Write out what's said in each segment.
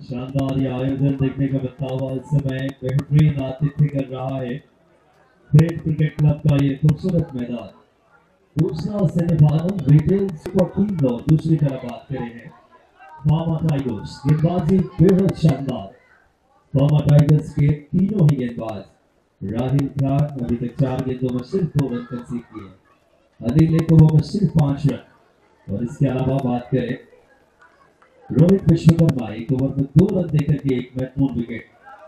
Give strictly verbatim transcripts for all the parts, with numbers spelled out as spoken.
शानदार ये आयोजन देखने का मिलता हुआ इस समय बेहतरीन आतिथ्य कर रहा है ग्रेट क्रिकेट क्लब का ये खूबसूरत मैदान। दूसरा सेमीफाइनल रिटेल सुपर टीम और दूसरी तरफ बात करें हैं फार्मा टाइगर्स। गेंदबाजी बेहद शानदार। फार्मा टाइगर्स के तीनों ही गेंदबाज राहिल खान अभी तक चार गेंदों में सिर्फ दो रन कंसीड किए। अनिल लेकोवा में सिर्फ पांच रन। और इसके अलावा बात करें रोहित विश्वकर्मा एक ओवर में दो रन देकर के एक महत्वपूर्ण विकेट।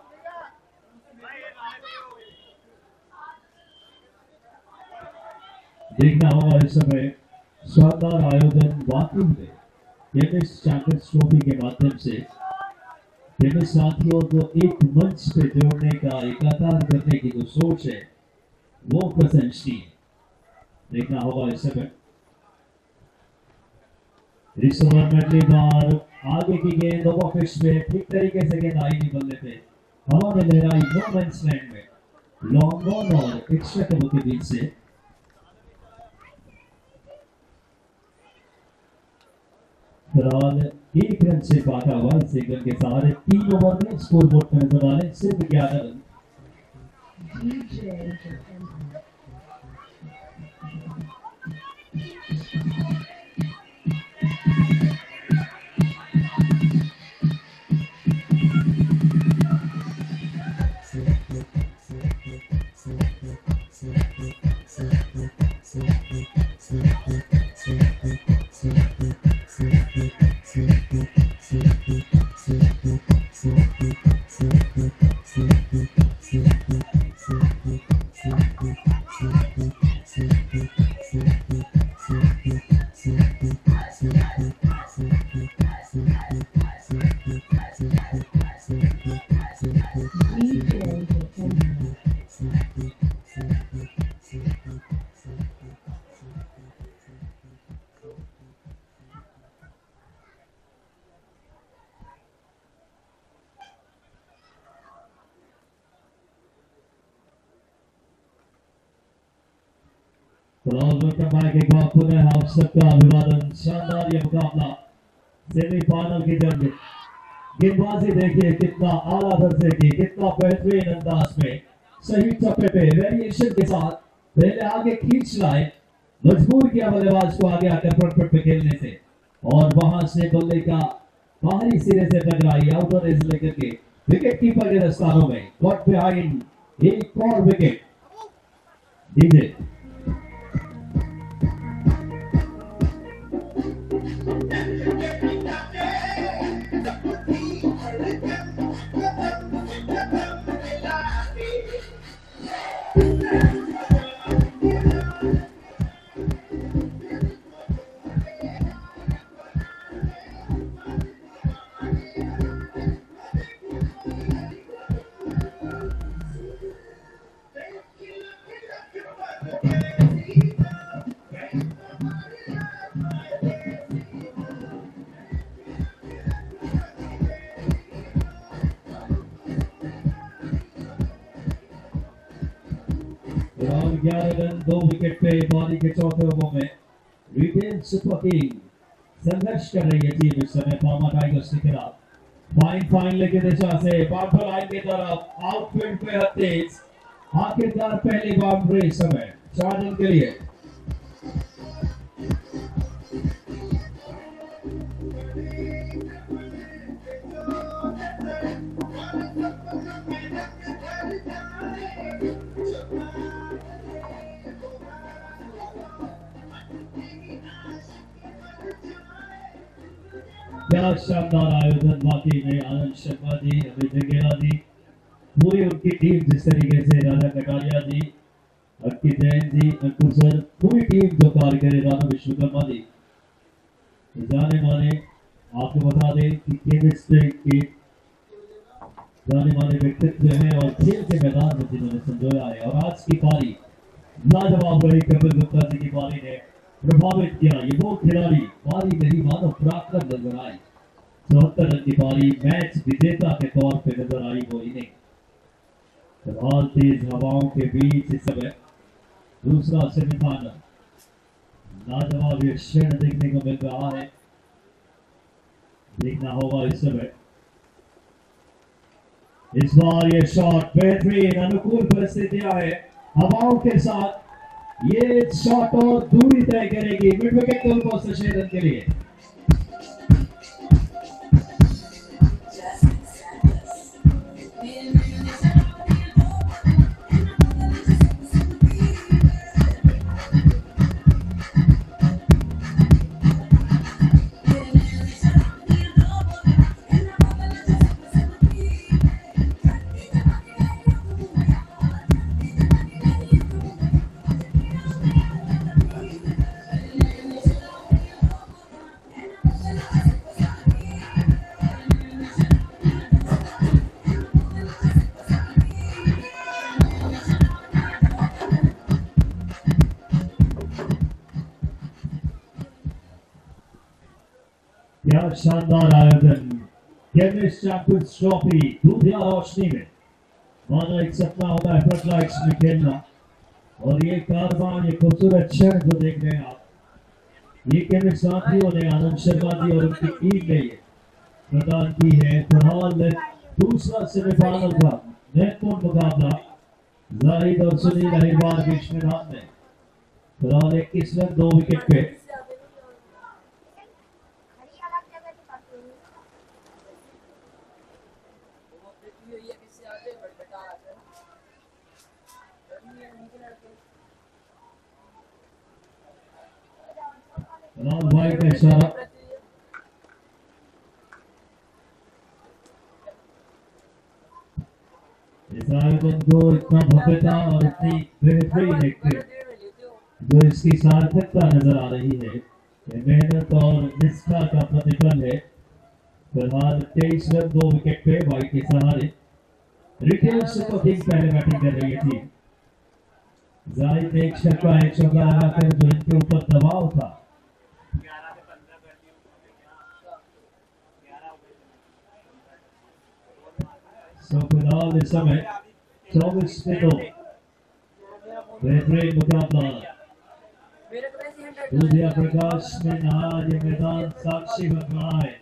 देखना होगा इस समय शानदार आयोजन वाकई में केमिस्ट चैंपियंस ट्रॉफी के माध्यम से केमिस्ट साथियों को एक मंच पे जोड़ने का एकाकार करने की जो सोच है वो प्रशंसनीय। देखना होगा इस समय इस ओवर में अगली बार आगे की गेंद ओवर पिच में ठीक तरीके से गेंद आई नहीं बल्ले पे हवा में लहराई नो मैंस लैंड में लॉन्ग ऑन और एक्स्ट्रा कवर के बीच से फिलहाल एक रन से पाटा हुआ। इस एक रन के सहारे तीन ओवर में स्कोर बोर्ड पर नजर आ रहे सिर्फ ग्यारह रन। पुनः आप सबका अभिवादन। शानदार ये मुकाबला सेमीफाइनल की जंग। गेंदबाजी देखिए कितना आला दर्जे की, कितना बेहतरीन अंदाज में सही चप्पे पे वेरिएशन के साथ पहले आगे खींच लाए, मजबूर किया बल्लेबाज को आगे आकर फ्रंट फुट पे खेलने से और वहां से बल्ले का बाहरी सिरे से टकराई आउटर एज लेकर के विकेट कीपर के दस्तानों में गॉट बिहाइंड एक और विकेट। डीजे ग्यारह रन दो विकेट पे पारी के चौथे ओवर में रिटेल सुपर किंग संघर्ष कर रही है टीम इस समय फार्मा टाइगर्स के खिलाफ। फाइन फाइन लेके दिशा से बाउंड्री लाइन की तरफ आउटफील्ड पे तेज आखिरकार पहली बाउंड्री इस समय चार रन के लिए। क्या शानदार आयोजन वाकई में। आनंद शर्मा जी, अमित जगेरा जी, पूरी उनकी टीम जिस तरीके से राजा कटारिया जी, अंकित जैन जी, अंकुर सर, पूरी टीम जो कार्य करे, राधा विश्वकर्मा जी जाने माने। आपको बता दें कि केमिस्ट के जाने माने व्यक्तित्व है और खेल के मैदान में जिन्होंने संजोया है और आज की पारी लाजवाब रही। कपिल गुप्ता जी की पारी ने प्रभावित किया। ये वो खिलाड़ी पारी नहीं मानो पराक्रम नजर आई। चौहत्तर रन की पारी मैच विजेता के तौर पे नजर आई वो इनिंग। फिलहाल तेज हवाओं के बीच इस समय दूसरा सेमीफाइनल लाजवाब ये क्षण देखने को मिल रहा है। देखना होगा इस समय इस बार ये शॉट बेहतरीन, अनुकूल परिस्थितियां है हवाओं के साथ। ये शॉट और दूरी तय करेगी मिड विकेट के ऊपर से छह रन के लिए। क्या शानदार आयोजन, केमिस्ट चैंपियंस ट्रॉफी दूधिया रोशनी में। मानो एक सपना होता है फ्लड लाइट्स में खेलना, और ये कारवां, ये खूबसूरत क्षण जो देख रहे हैं आप, ये केमिस्ट साथियों ने, आनंद शर्मा जी और उनकी टीम ने ये प्रदान की है। फिलहाल दूसरा सेमीफाइनल का महत्वपूर्ण मुकाबला जाहिद और सुनील अहिरवार बीच मैदान में। फिलहाल इक्कीस रन दो विकेट पे। भाई का इशारा, इस आयोजन को इतना भव्यता और इतनी बेहतरीन एक जो इसकी सार्थकता नजर आ रही है, ये मेहनत और निष्ठा का प्रतिफल है। फिलहाल तेईस रन दो विकेट पे वाइट के सहारे रिटेल सुपर किंग पहले बैटिंग कर रही थी। जाहिद ने एक छक्का एक चौका लगाकर जो इनके ऊपर दबाव था, तो फिलहाल इस समय चौबीस पे दो बेहतरीन मुकाबला। दूधिया प्रकाश में नहा ये मैदान साक्षी बन रहा है।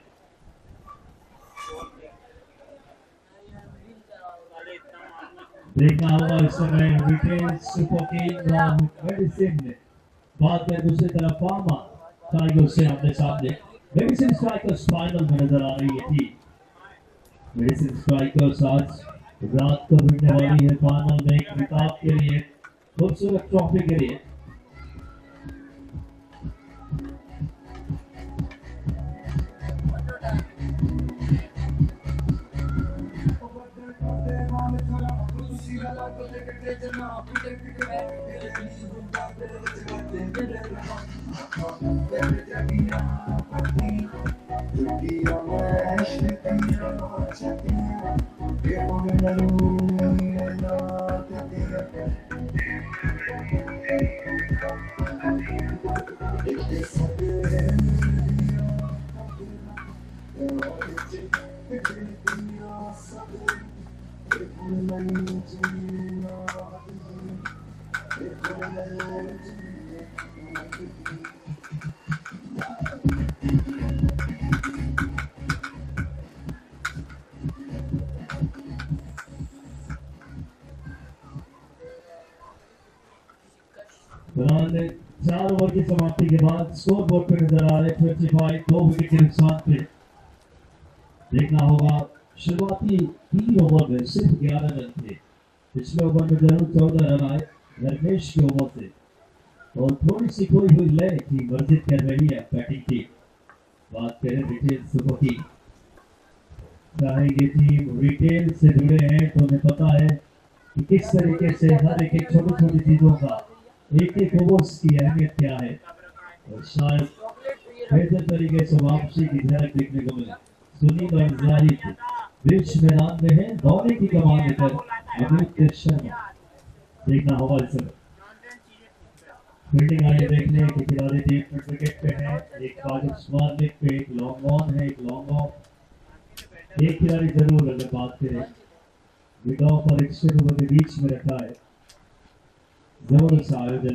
देखना होगा इस समय रिटेल सुपर किंग और मेडिसिन बात है। दूसरी तरफ फार्मा टाइगर से आमने सामने। मेडिसिन स्ट्राइकर्स फाइनल में नजर आ रही है थी। मेडिसिन स्ट्राइकर्स आज रात को भिड़ने वाली है फाइनल में एक खिताब के लिए, खूबसूरत ट्रॉफी के लिए। चार ओवर की समाप्ति के बाद स्कोर बोर्ड पे नजर आ रहे पच्चीस दो विकेट के नुकसान पे। देखना होगा शुरुआती तीन ओवर में सिर्फ ग्यारह रन थे। पिछले ओवर में जरूर चौदह रन आए धर्मेश के ओवर से, और थोड़ी सी खोई हुई लय की वर्जित कर रही है बैटिंग टीम। बात करें रिटेल सुपर की, चाहे ये टीम रिटेल से जुड़े हैं तो उन्हें पता है कि किस तरीके से हर एक एक छोटी छोटी चीजों का एक एक ओवर्स की अहमियत क्या है, और शायद बेहतर तरीके से वापसी की झलक देखने को मिले। सुनील और जाहिद बीच मैदान में है, बॉलिंग की कमान लेकर अमित शर्मा। देखना होगा इस समय फील्डिंग आगे देखने के खिलाड़ी टीम विकेट पे है। एक बारिश मारने पे एक लॉन्ग ऑन है, एक लॉन्ग ऑफ। एक खिलाड़ी जरूर अगर बात करें विड ऑफ और एक्स्ट्रा ओवर के बीच में रखा है। जबरदस्त आयोजन।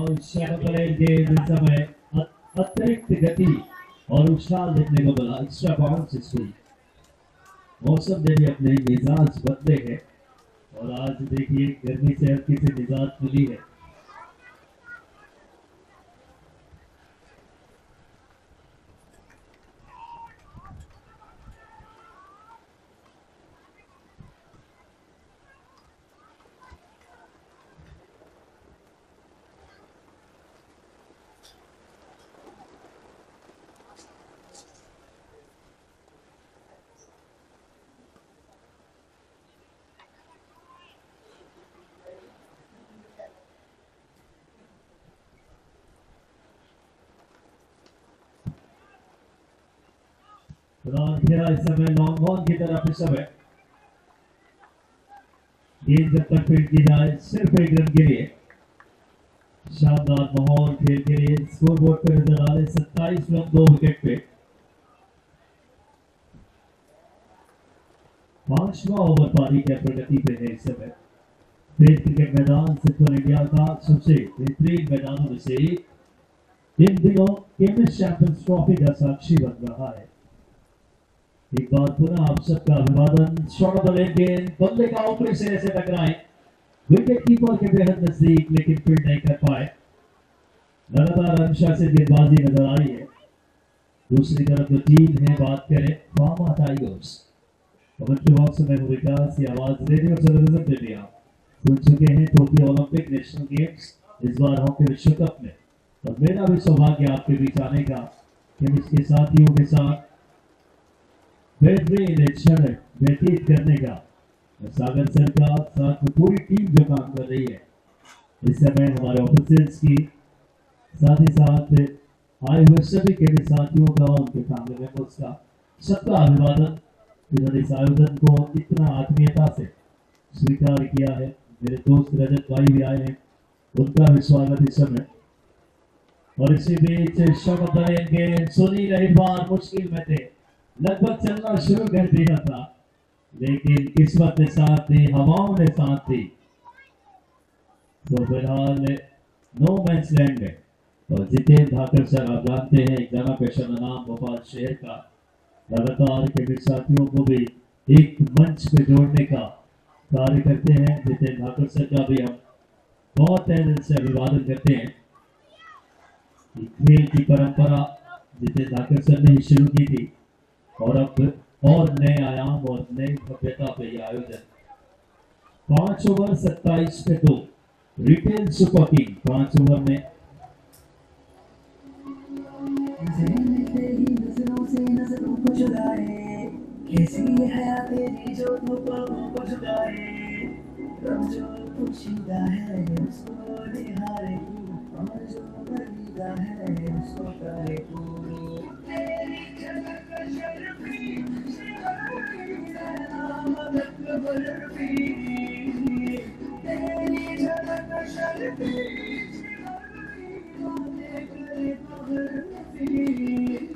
और शैडोप्लेन के इस समय अतिरिक्त गति और उछाल देखने को मिला, एक्स्ट्रा बाउंस स्ट्रीक। मौसम ने भी अपने मिजाज बदले हैं और आज देखिए गर्मी से हल्की से निजात मिली है। फिलहाल इस समय लॉन्ग ऑन की तरफ इस समय गेंद जब तक फील्ड की जाए सिर्फ एक रन के लिए। शानदार माहौल खेल के लिए स्कोरबोर्ड पर नजर आ रहे सत्ताईस रन दो विकेट पे। पांचवा ओवर पारी की प्रगति पे है इस समय। फील्ड क्रिकेट मैदान सेंट्रल इंडिया का सबसे बेहतरीन मैदानों में से एक इन दिनों केमिस्ट चैंपियंस ट्रॉफी का साक्षी बन रहा है। एक बार पुनः आप सबका अभिवादन। शॉट ऑफ द लेग गेंद बल्ले का ऊपरी सिरे से टकराए, विकेट कीपर के बेहद नजदीक लेकिन फील्ड नहीं कर पाए। लगातार अनुशासित गेंदबाजी नजर आई है। दूसरी तरफ जो टीम है बात करें फार्मा टाइगर्स, कमेंट्री बॉक्स में विकास की आवाज रेडियो टेलीविजन पे भी आप सुन चुके हैं। टोक्यो ओलंपिक नेशनल गेम्स इस बार हॉकी विश्व कप में, और मेरा भी सौभाग्य आपके बीच आने का, केमिस्ट के साथियों के साथ बेहतरीन क्षण व्यतीत करने का। सागर सर का साथ में पूरी टीम जो काम कर रही है इस समय, हमारे ऑफिसर्स की, साथ ही साथ आए हुए सभी के भी साथियों का, उनके फैमिली मेंबर्स का, सबका अभिवादन जिन्होंने इस आयोजन को इतना आत्मीयता से स्वीकार किया है। मेरे दोस्त रजत भाई भी आए हैं, उनका भी स्वागत इस समय। और इसी बीच शौकत के सुनील एक बार मुश्किल में थे, लगभग चलना शुरू कर दिया था लेकिन किस्मत ने साथ दी, हवाओं ने साथ दी। तो फिलहाल नो मैच लैंड है। और जितेंद्र धाकर सर आप जानते हैं, एक जाना पेशा नाम भोपाल शहर का, लगातार के साथियों को भी एक मंच पे जोड़ने का कार्य करते हैं। जितेंद्र धाकर सर का भी हम बहुत दिल से अभिवादन करते हैं। खेल की परंपरा जितेंद्र धाकर सर ने ही शुरू की थी और अब और नए आयाम और नई भव्यता पे यह आयोजन। पांच ओवर सत्ताईस पे दो रिटेल सुपर किंग पांच ओवर में कैसी है तेरी जो तू को जुदाए, जो पुशीदा है उसको निहारे तू, और जो बलीदा है उसको करे तू। तेरी झलक शर्फी शर्फी नामक बर्फी, तेरी झलक शर्फी शर्फी बातें करे बर्फी।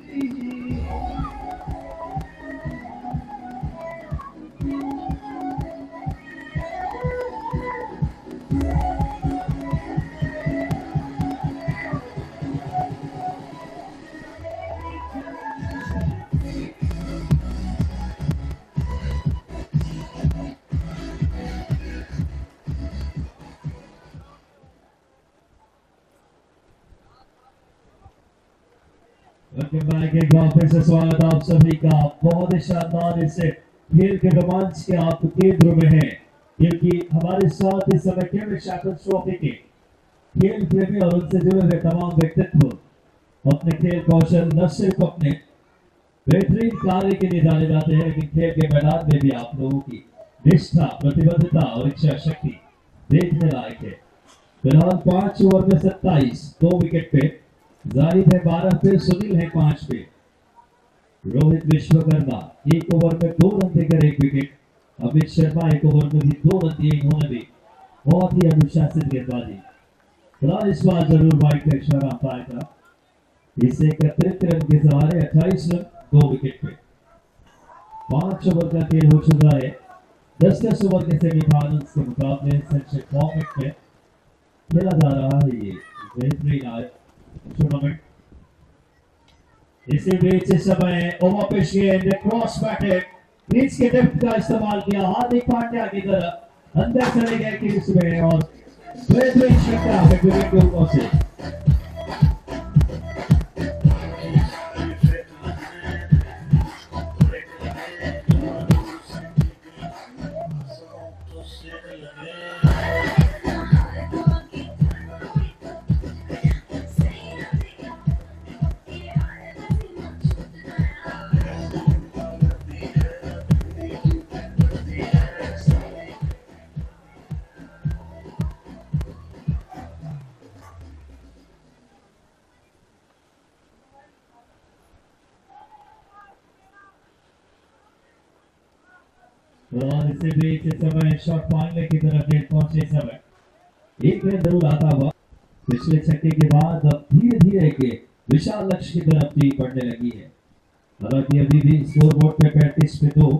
एक बार फिर से स्वागत आप सभी का। बहुत ही शानदार इससे खेल के रोमांच के आप केंद्र में हैं, क्योंकि हमारे साथ इस समय केमिस्ट चैंपियंस ट्रॉफी के खेल प्रेमी और उनसे जुड़े हुए तमाम व्यक्तित्व अपने खेल कौशल न सिर्फ अपने बेहतरीन कार्य के लिए जाने जाते हैं, लेकिन खेल के मैदान में भी आप लोगों की निष्ठा, प्रतिबद्धता और इच्छा शक्ति देखने लायक है। फिलहाल पांच ओवर में सत्ताईस, दो विकेट पे जाहिद है बारह पे, सुनील है पांच पे, रोहित विश्वकर्मा एक ओवर में दो रन देकर एक विकेट, अमित शर्मा एक ओवर में भी दो रन दिए, इन्होंने भी बहुत ही अनुशासित गेंदबाजी। फिलहाल इस बार जरूर वाइट का इशारा पाएगा। इससे इकतीस रन के सहारे अट्ठाईस रन दो विकेट पे। पांच ओवर का खेल हो चुका है। दस दस ओवर के सेमीफाइनल्स के मुकाबले फॉर्मेट में खेला जा रहा है। ये बेहतरीन आए टूर्नामेंट। इसी बीच इस समय ओवर पिच गेंद क्रॉस बैटेड क्रीज के डेप्थ का इस्तेमाल किया, हार्दिक पांड्या की तरह अंदर चले गए क्रीज में और बेहतरीन छक्का विकेट के ऊपर से। और इसी बीच इस समय शॉट मारने की तरफ गेंद पहुंचे समय एक गेंद जरूर आता हुआ पिछले छक्के के बाद अब धीरे धीरे के विशाल लक्ष्य की तरफ टीम बढ़ने लगी है। हालांकि अभी भी स्कोर बोर्ड पे पैंतीस पे दो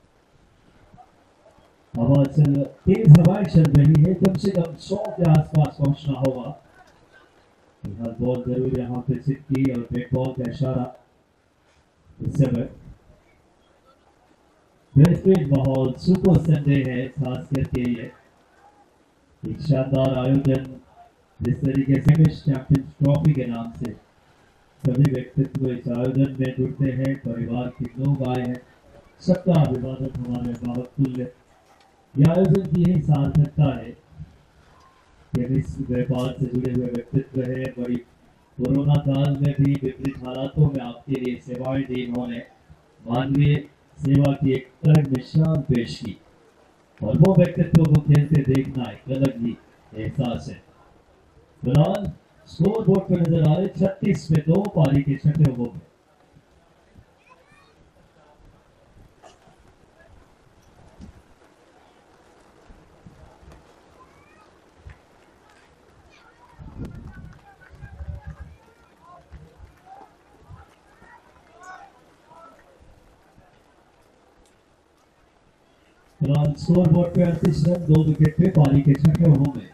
हवा चल तेज हवाएं चल रही है, कम से कम सौ के आसपास पहुंचना होगा। फिलहाल बॉल जरूर यहाँ पे सिट की और बैट बॉल का इशारा इस समय बेहतरीन माहौल सुपर संडे है, खास करके ये एक शानदार आयोजन जिस तरीके से केमिस्ट चैंपियंस ट्रॉफी के नाम से सभी व्यक्तित्व इस आयोजन में जुड़ते हैं, परिवार के लोग आए हैं, सबका अभिवादन हमारे बावतुल्य। यह आयोजन की यही सार्थकता है। केमिस्ट व्यापार से जुड़े हुए व्यक्तित्व है, बड़ी कोरोना काल में भी विपरीत हालातों में आपके लिए सेवाएं दी इन्होंने, मानवीय सेवा की एक अलग मिसाल पेश की और वो व्यक्तित्व को खेलते देखना एक अलग ही एहसास है। फिलहाल स्कोर बोर्ड पर नजर आ रहे छत्तीस में दो पारी के छठे ओवर में फिलहाल स्कोर बोर्ड पे अड़तीस रन दो विकेट पे पारी के छठे ओवर में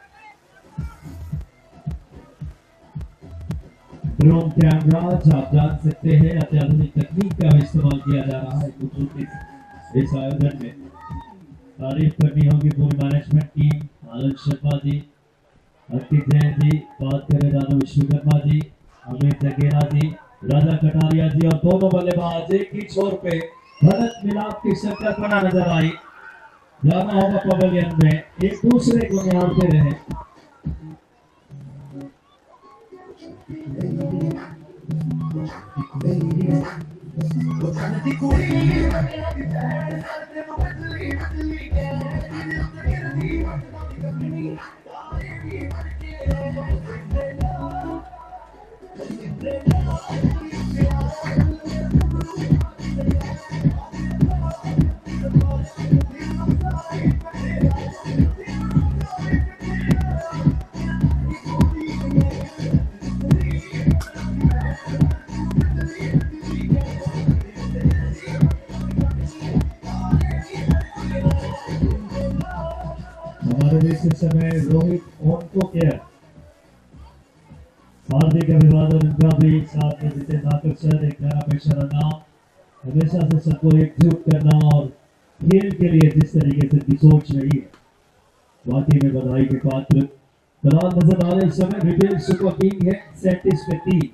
ड्रोन कैमराज आप जान सकते हैं अत्याधुनिक तकनीक का इस्तेमाल किया जा रहा है इस आयोजन में। तारीफ करनी होगी पूरी मैनेजमेंट टीम, आनंद शर्मा जी, अंकित जैन जी, बात करें दानव विश्वकर्मा जी, अमित जगेरा जी, राजा कटारिया जी और दोनों बल्लेबाज एक ही छोर पे भरत मिलाप की संकल्पना नजर आई। जाना होगा पवेलियन में, एक दूसरे को निहारते रहे। इस समय रोहित ओनको केयर हार्दिक अभिवादन उनका भी साथ में जितेंद्र आकर्षण एक नया पेशा नाम हमेशा से सबको एकजुट करना और खेल के लिए जिस तरीके से की सोच रही है, वाकई में बधाई के पात्र। फिलहाल नजर आ रहे इस समय रिटेल सुपर किंग है सैंतीस पे तीन,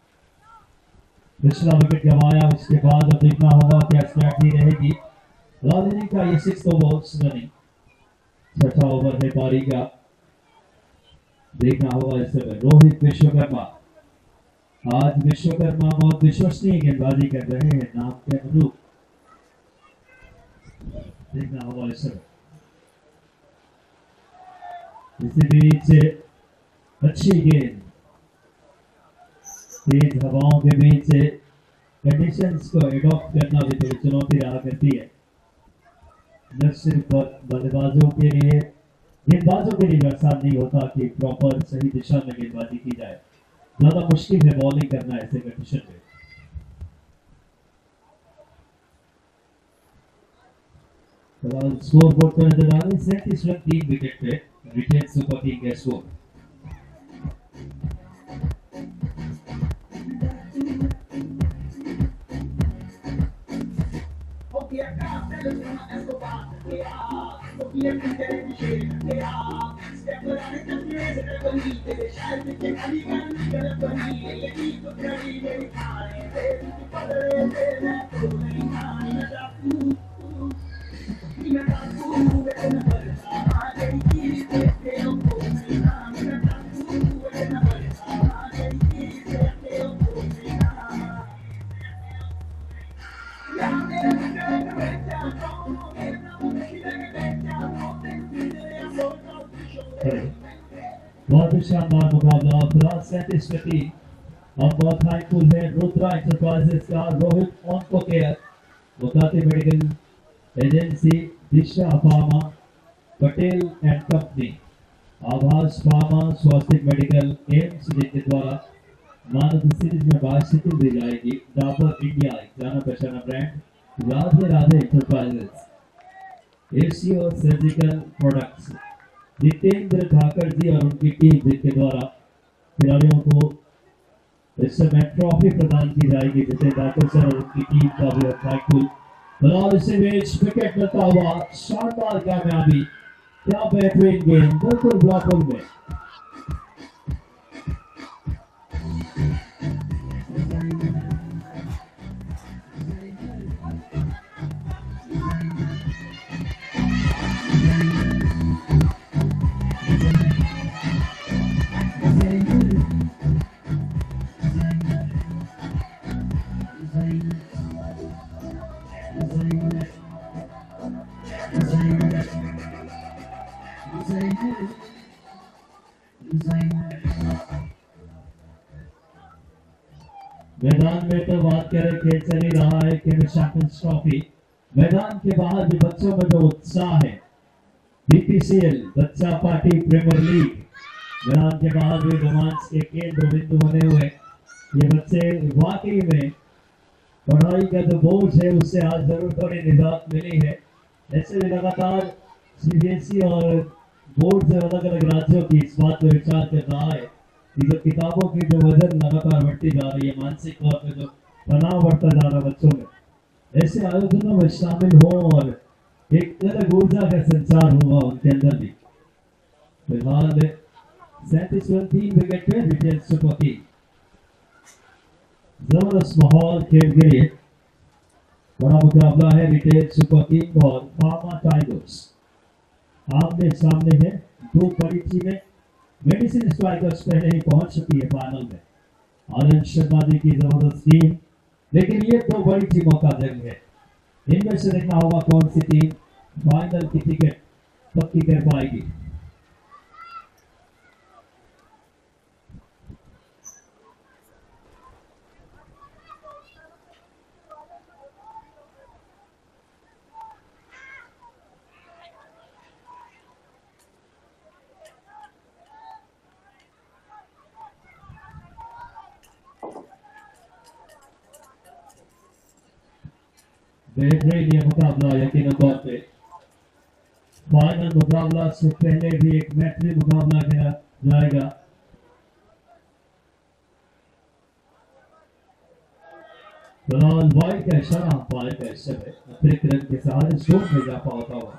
पिछला विकेट गंवाया, उसके बाद अब देखना होगा क्या स्ट्रैटेजी रहेगी। फिलहाल इनिंग का ये सिक्स ओवर रनिंग छठा ओवर है पारी का, देखना होगा इस समय रोहित विश्वकर्मा। आज विश्वकर्मा बहुत विश्वसनीय गेंदबाजी कर रहे हैं नाम के अनुरूप, देखना होगा इस समय। इसी बीच अच्छी गेंद तेज हवाओं के बीच कंडीशंस को एडॉप्ट करना भी थोड़ी चुनौती रहा करती है, न सिर्फ बल्लेबाजों के लिए, गेंदबाजों के लिए आसान नहीं होता कि प्रॉपर सही दिशा में गेंदबाजी की जाए, ज्यादा मुश्किल है बॉलिंग करना ऐसे कंडीशन में। फिलहाल स्कोर बोर्ड पर नजर आ रहे सैंतीस रन तीन विकेट पे रिटेल सुपर किंग का स्कोर। बहुत ही शानदार मुकाबला फिलहाल सैंतीस गति। हम बहुत थैंकफुल है रुद्रा एंटरप्राइजेस का Rohit onco care, Mukati medical agency, Disha pharma, Patel and company, आभास फार्मा, स्वास्तिक मेडिकल, एम्स जिनके द्वारा मानव सीरीज में बाइसिकल दी जाएगी, डाबर इंडिया एक जाना पहचाना ब्रांड, राधे राधे एंटरप्राइजेस, एशियो सर्जिकल प्रोडक्ट्स, जितेंद्र ठाकर जी और उनकी टीम जिनके द्वारा खिलाड़ियों को इस समय ट्रॉफी प्रदान की जाएगी, जितेंद्र ठाकर सर और उनकी टीम का भी थैंकफुल। फिलहाल इसी मैच विकेट मिलता हुआ शानदार कामयाबी, क्या बेहतरीन गेम बिल्कुल ब्लॉक में। मैदान में तो बात करें खेल चल ही रहा है केमिस्ट चैंपियंस ट्रॉफी। मैदान के बाहर भी बच्चों में जो उत्साह है, बीपीसीएल बच्चा पार्टी प्रीमियर लीग, मैदान के बाहर भी रोमांच के केंद्र बिंदु बने हुए ये बच्चे वाकई में पढ़ाई का जो बोझ है उससे आज जरूर थोड़ी निजात मिली है। ऐसे भी लगातार सीबीएसई और बोर्ड से अलग अलग राज्यों की इस बात पर विचार कर रहा है कि जो किताबों की जो वजन लगातार बढ़ती जा रही है, मानसिक तौर पर जो तनाव बढ़ता जा रहा है बच्चों में, ऐसे आयोजनों में शामिल हो और एक अलग ऊर्जा का संचार हुआ उनके अंदर भी। फिलहाल सैंतीस रन तीन विकेट पे रिटेल सुपर किंग, जबरदस्त माहौल खेल के लिए बड़ा मुकाबला है। रिटेल सुपर किंग और फार्मा टाइगर्स आमने सामने है। दो बड़ी टीमें, मेडिसिन स्ट्राइकर्स पहले ही पहुंच चुकी है फाइनल में, आनंद शर्मा जी की जबरदस्त टीम, लेकिन ये दो बड़ी टीमों का जंग है। इनमें से देखना होगा कौन सी टीम फाइनल की टिकट पक्की कर पाएगी। बेहतरीन ये मुकाबला यकीन तौर पे फाइनल मुकाबला से पहले भी एक मैत्री मुकाबला खेला जाएगा। फिलहाल वाई का इशारा अंपायर का इस समय अतिरिक्त रन के सहारे स्टोन में जा पाता हुआ।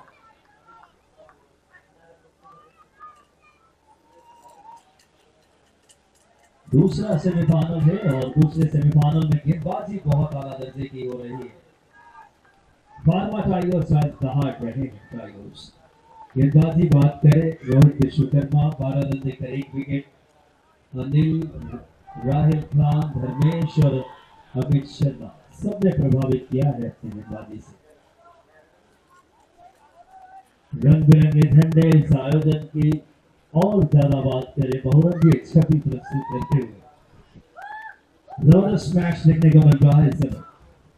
दूसरा सेमीफाइनल है और दूसरे सेमीफाइनल में गेंदबाजी बहुत आला दर्जे की हो रही है। फार्मा टाइगर्स आज दहाड़ रहे हैं। टाइगर्स गेंदबाजी बात करें, रोहित विश्वकर्मा बारह रन देकर एक विकेट, अनिल, राहिल खान, धर्मेश और अमित शर्मा सबने प्रभावित किया है अपनी गेंदबाजी से। रंग बिरंगे झंडे इस आयोजन की और ज्यादा बात करें बहुरंगी छवि प्रस्तुत करते हुए जबरदस्त मैच देखने को मिल रहा है इस समय।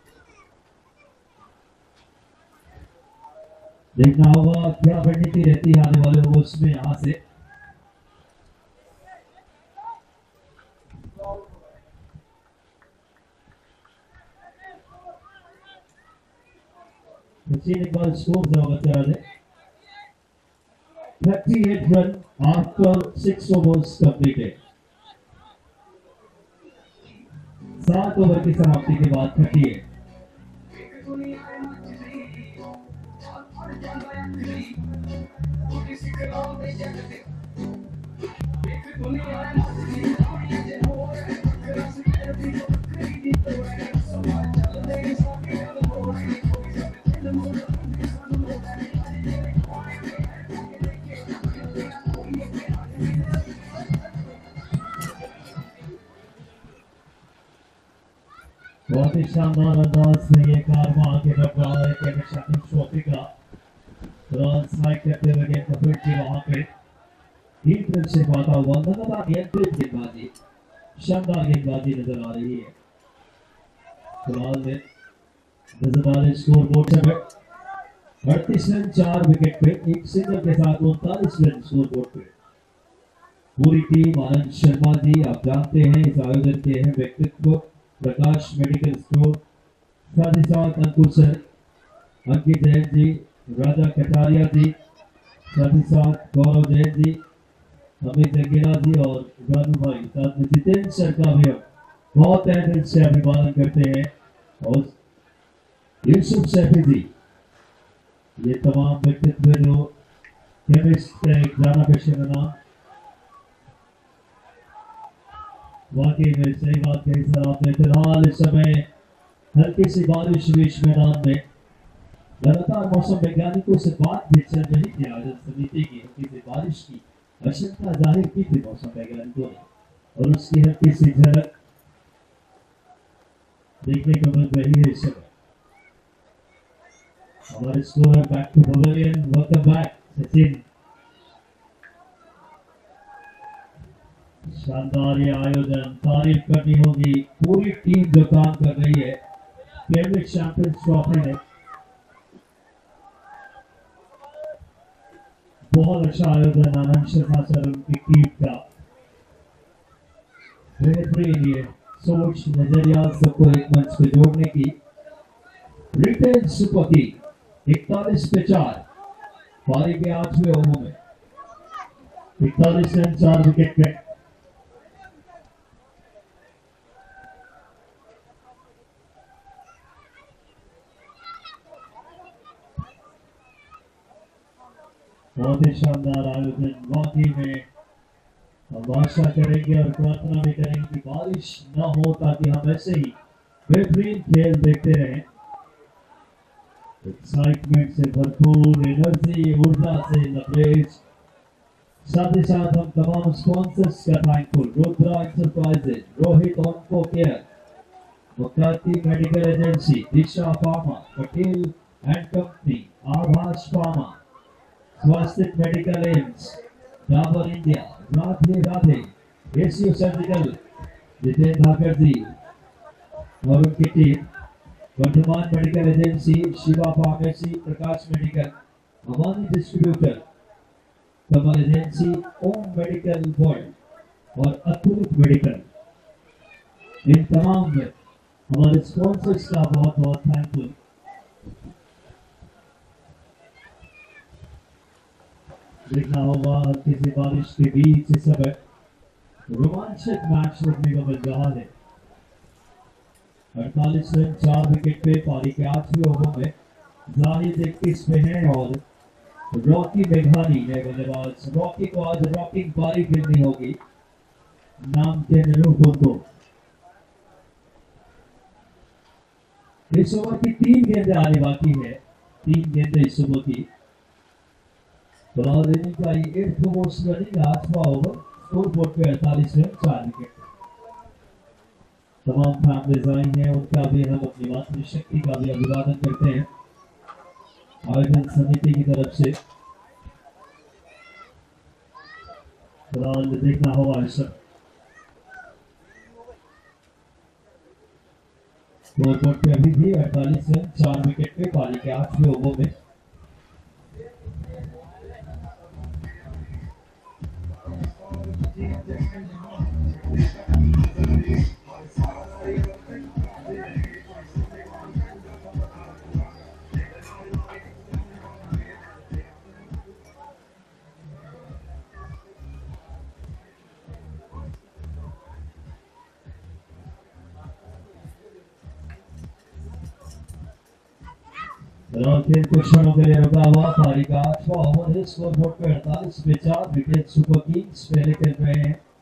देखना होगा क्या रणनीति रहती है आने वाले ओवर्स में। यहां से एक बार स्कोर जरा बचा दे। अड़तीस run after six overs completed. सात ओवर की समाप्ति के बाद अड़तीस। बहुत ही शानदार अंदाज में ये कारवा आगे बढ़ रहा है केमिस्ट चैंपियंस ट्रॉफी का रन स्ट्राइक करते हुए गेंद पकड़ के वहां पे तीन रन से पाता हुआ लगातार नियंत्रित गेंदबाजी शानदार गेंदबाजी नजर आ रही है। फिलहाल में नजर स्कोर बोर्ड से अड़तीस रन चार विकेट पे एक सिंगल के साथ उनतालीस रन स्कोर बोर्ड पे। पूरी टीम आनंद शर्मा जी आप जानते हैं इस आयोजन के हैं व्यक्तित्व प्रकाश मेडिकल स्टोर साथ ही साथ अंकुर सर अंकित जैन जी राजा कटारिया जी साथ ही साथ गौरव जैन जी अमित जंगेला जी और रानू भाई साथ में जितेंद्र सर का भी हम बहुत तहे दिल से अभिवादन करते हैं और यूसुफ सैफी जी ये तमाम व्यक्तित्व जो केमिस्ट का एक जाना पेशा नाम वाकई में सही बात कही सर आपने। फिलहाल इस समय हल्की सी बारिश बीच मैदान में लगातार मौसम वैज्ञानिकों से बात भी चल रही थी आयोजन समिति की हल्की सी बारिश की आशंका जाहिर की थी मौसम वैज्ञानिकों ने और उसकी हल्की सी झलक देखने को मिल रही है इस समय। हमारे scorer back to pavilion welcome back Sachin. शानदार ये आयोजन तारीफ करनी होगी पूरी टीम जो काम कर रही है केमिस्ट चैंपियंस ट्रॉफी में। बहुत अच्छा आयोजन आनंद शर्मा सर उनकी टीम का बेहतरीन ये सोच नजरिया सबको एक मंच पे जोड़ने की। रिटेन सुपर की इकतालीस पे चार पारी के आठवें ओवर में इकतालीस रन चार विकेट पे। बहुत ही शानदार आयोजन वाकई में हम आशा करेंगे और प्रार्थना भी करेंगे कि बारिश न हो ताकि हम ऐसे ही बेहतरीन खेल देखते रहें एक्साइटमेंट से भरपूर एनर्जी ऊर्जा से लबरेज। साथ ही साथ हम तमाम स्पॉन्सर्स का thankful Rudra enterprises Rohit onco care Mukti medical agency Disha pharma Patel and company आभास pharma Swasthya medical AIIMS Dabur India Radhe Radhe ACO surgical Jitendra Dhakar ji और उनकी team Vardhman medical agency Shiva pharmacy Prakash medical Avani distributor Kamal agency Om medical world और अतुलित मेडिकल इन तमाम में हमारे स्पॉन्सर्स का बहुत बहुत थैंकफुल। देखना होगा हल्की सी बारिश के बीच इस समय रोमांचक मैच देखने को मिल रहा है। अड़तालीस रन चार विकेट पे पारी के आठवें ओवर में जाहिद इक्कीस पे है और रॉकी मेघानी है बल्लेबाज। रॉकी को आज रॉकिंग पारी खेलनी होगी नाम के अनुरूप उनको। इस ओवर की तीन गेंदें आने बाकी है तीन गेंदें इस ओवर की। फिलहाल इनिंग का ये एट मोस्ट रनिंग आठवां ओवर स्कोर बोर्ड पे अड़तालीस रन चार विकेट। तमाम फैमिलीज आई हैं उनका भी हम अपनी मातृशक्ति का भी अभिवादन करते हैं आयोजन समिति की तरफ से। फिलहाल देखना होगा इस स्कोर बोर्ड पे अभी भी अड़तालीस रन चार विकेट पे पारी के आठवें ओवर में। खेल कुछ क्षणों के लिए रुका हुआ पारी का आठवां ओवर है स्कोर बोर्ड पे अड़तालीस पे चार विकेट सुपर किंग्स पहले खेल रहे हैं।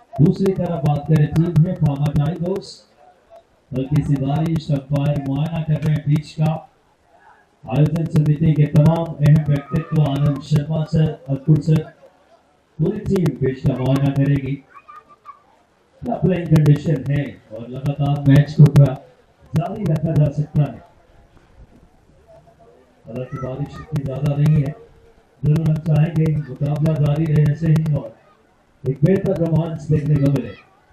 दूसरी तरफ बात करें टीम है फार्मा टाइगर्स, हल्की सी बारिश अंपायर मुआयना कर रहे हैं पिच का। आयोजन समिति के तमाम अहम व्यक्तित्व आनंद शर्मा सर, अतुल सर, पूरी टीम पिच का मुआयना करेगी। प्लेइंग कंडीशन है और लगातार मैच को जारी रखा जा सकता है। हालांकि बारिश इतनी ज्यादा नहीं है, जरूर हम चाहेंगे मुकाबला जारी रहे ऐसे ही और एक बेहतर रोमांच देखने को मिले।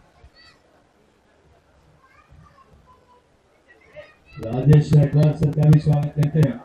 राजेश गायकवाड़ सर का भी स्वागत करते हैं।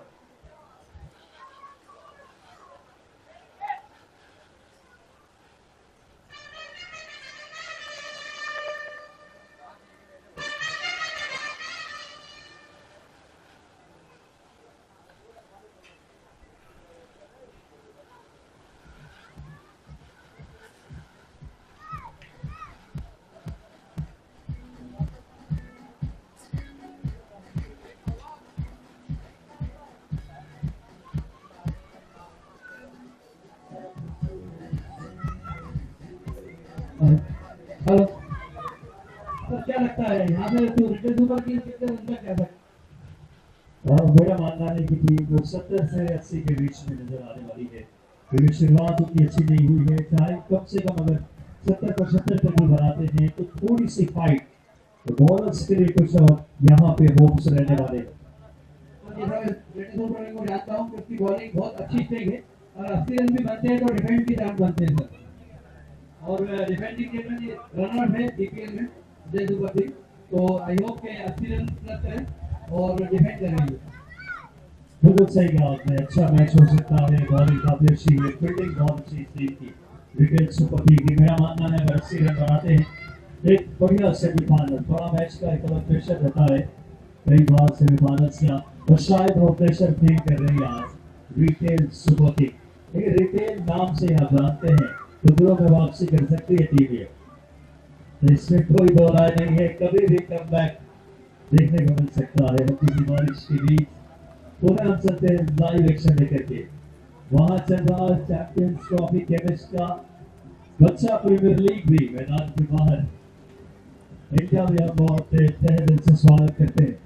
हेलो सर, क्या लगता है यहाँ पे जो रिटर्न सुपर किंग्स कितने रन तक क्या सकते? और मेरा मानना है कि टीम को सत्तर से अस्सी के बीच में नजर आने वाली है, क्योंकि शुरुआत उतनी अच्छी नहीं हुई है। चाहे कम से कम अगर सत्तर पचहत्तर तक भी बनाते हैं तो थोड़ी सी फाइट तो बॉलर्स के लिए कुछ यहाँ पे होप्स रहने वाले हैं। रिटर्न सुपर को जानता हूँ कि उसकी बॉलिंग बहुत अच्छी स्टेज है और अस्सी रन भी बनते हैं तो डिफेंड की तरफ बनते हैं सर। और डिफेंडिंग चैंपियन रनर है डीपीएल में जय सुपति, तो आई होप के अस्सी रन प्लस करें और डिफेंड करेंगे। बिल्कुल सही कहा आपने, अच्छा मैच हो सकता है। बॉलिंग काफी अच्छी है, फील्डिंग बहुत अच्छी टीम की, विकेट सुपर की। मेरा मानना है अगर अस्सी रन बनाते हैं एक बढ़िया सेमीफाइनल, थोड़ा मैच का एक अलग प्रेशर रहता है कई बार सेमीफाइनल्स का, और शायद वो प्रेशर फील कर रही है आज रिटेल सुपर किंग। लेकिन रिटेल नाम से आप जानते हैं टुकड़ों में वापसी कर सकती है टीम ये, इसमें कोई दो राय नहीं है। कभी भी कम बैक देखने को मिल सकता है। किसी बारिश के बीच पुनः हम चलते हैं लाइव एक्शन लेकर के। वहां चल रहा है चैंपियंस ट्रॉफी केमिस्ट का बच्चा प्रीमियर लीग भी मैदान के बाहर। इंडिया में हम बहुत तहे दिल से स्वागत करते हैं।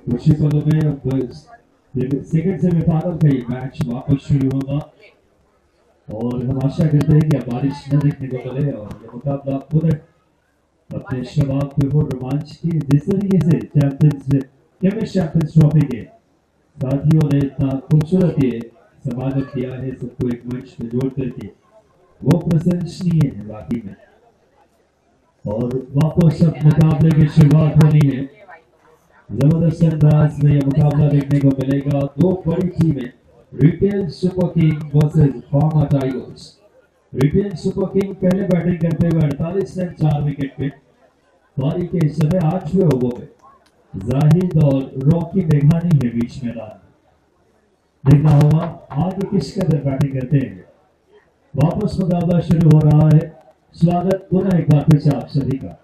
कुछ ही पलों में अब सेकंड सेमीफाइनल का ये मैच वापस शुरू होगा और हम आशा करते हैं कि अब बारिश न देखने को मिले और ये मुकाबला पुनः अपने शबाब पे हो रोमांच की जिस तरीके से चैंपियंस केमिस्ट चैंपियंस ट्रॉफी के साथियों ने इतना खूबसूरत ये समागम किया है सबको एक मंच पे जोड़ करके वो प्रशंसनीय है वाकई में। और वापस अब मुकाबले की शुरुआत होनी है। जबरदस्त अंदाज में यह मुकाबला देखने को मिलेगा। दो बड़ी टीमें retail super king versus pharma tigers. Retail super king पहले बैटिंग करते हुए अड़तालीस रन चार विकेट पे पारी के इस समय आठवें ओवर में जाहिद और रॉकी मेघानी है बीच मैदान। देखना होगा आगे किस कदर बैटिंग करते हैं। वापस मुकाबला शुरू हो रहा है। स्वागत पुनः एक बार फिर से आप सभी का।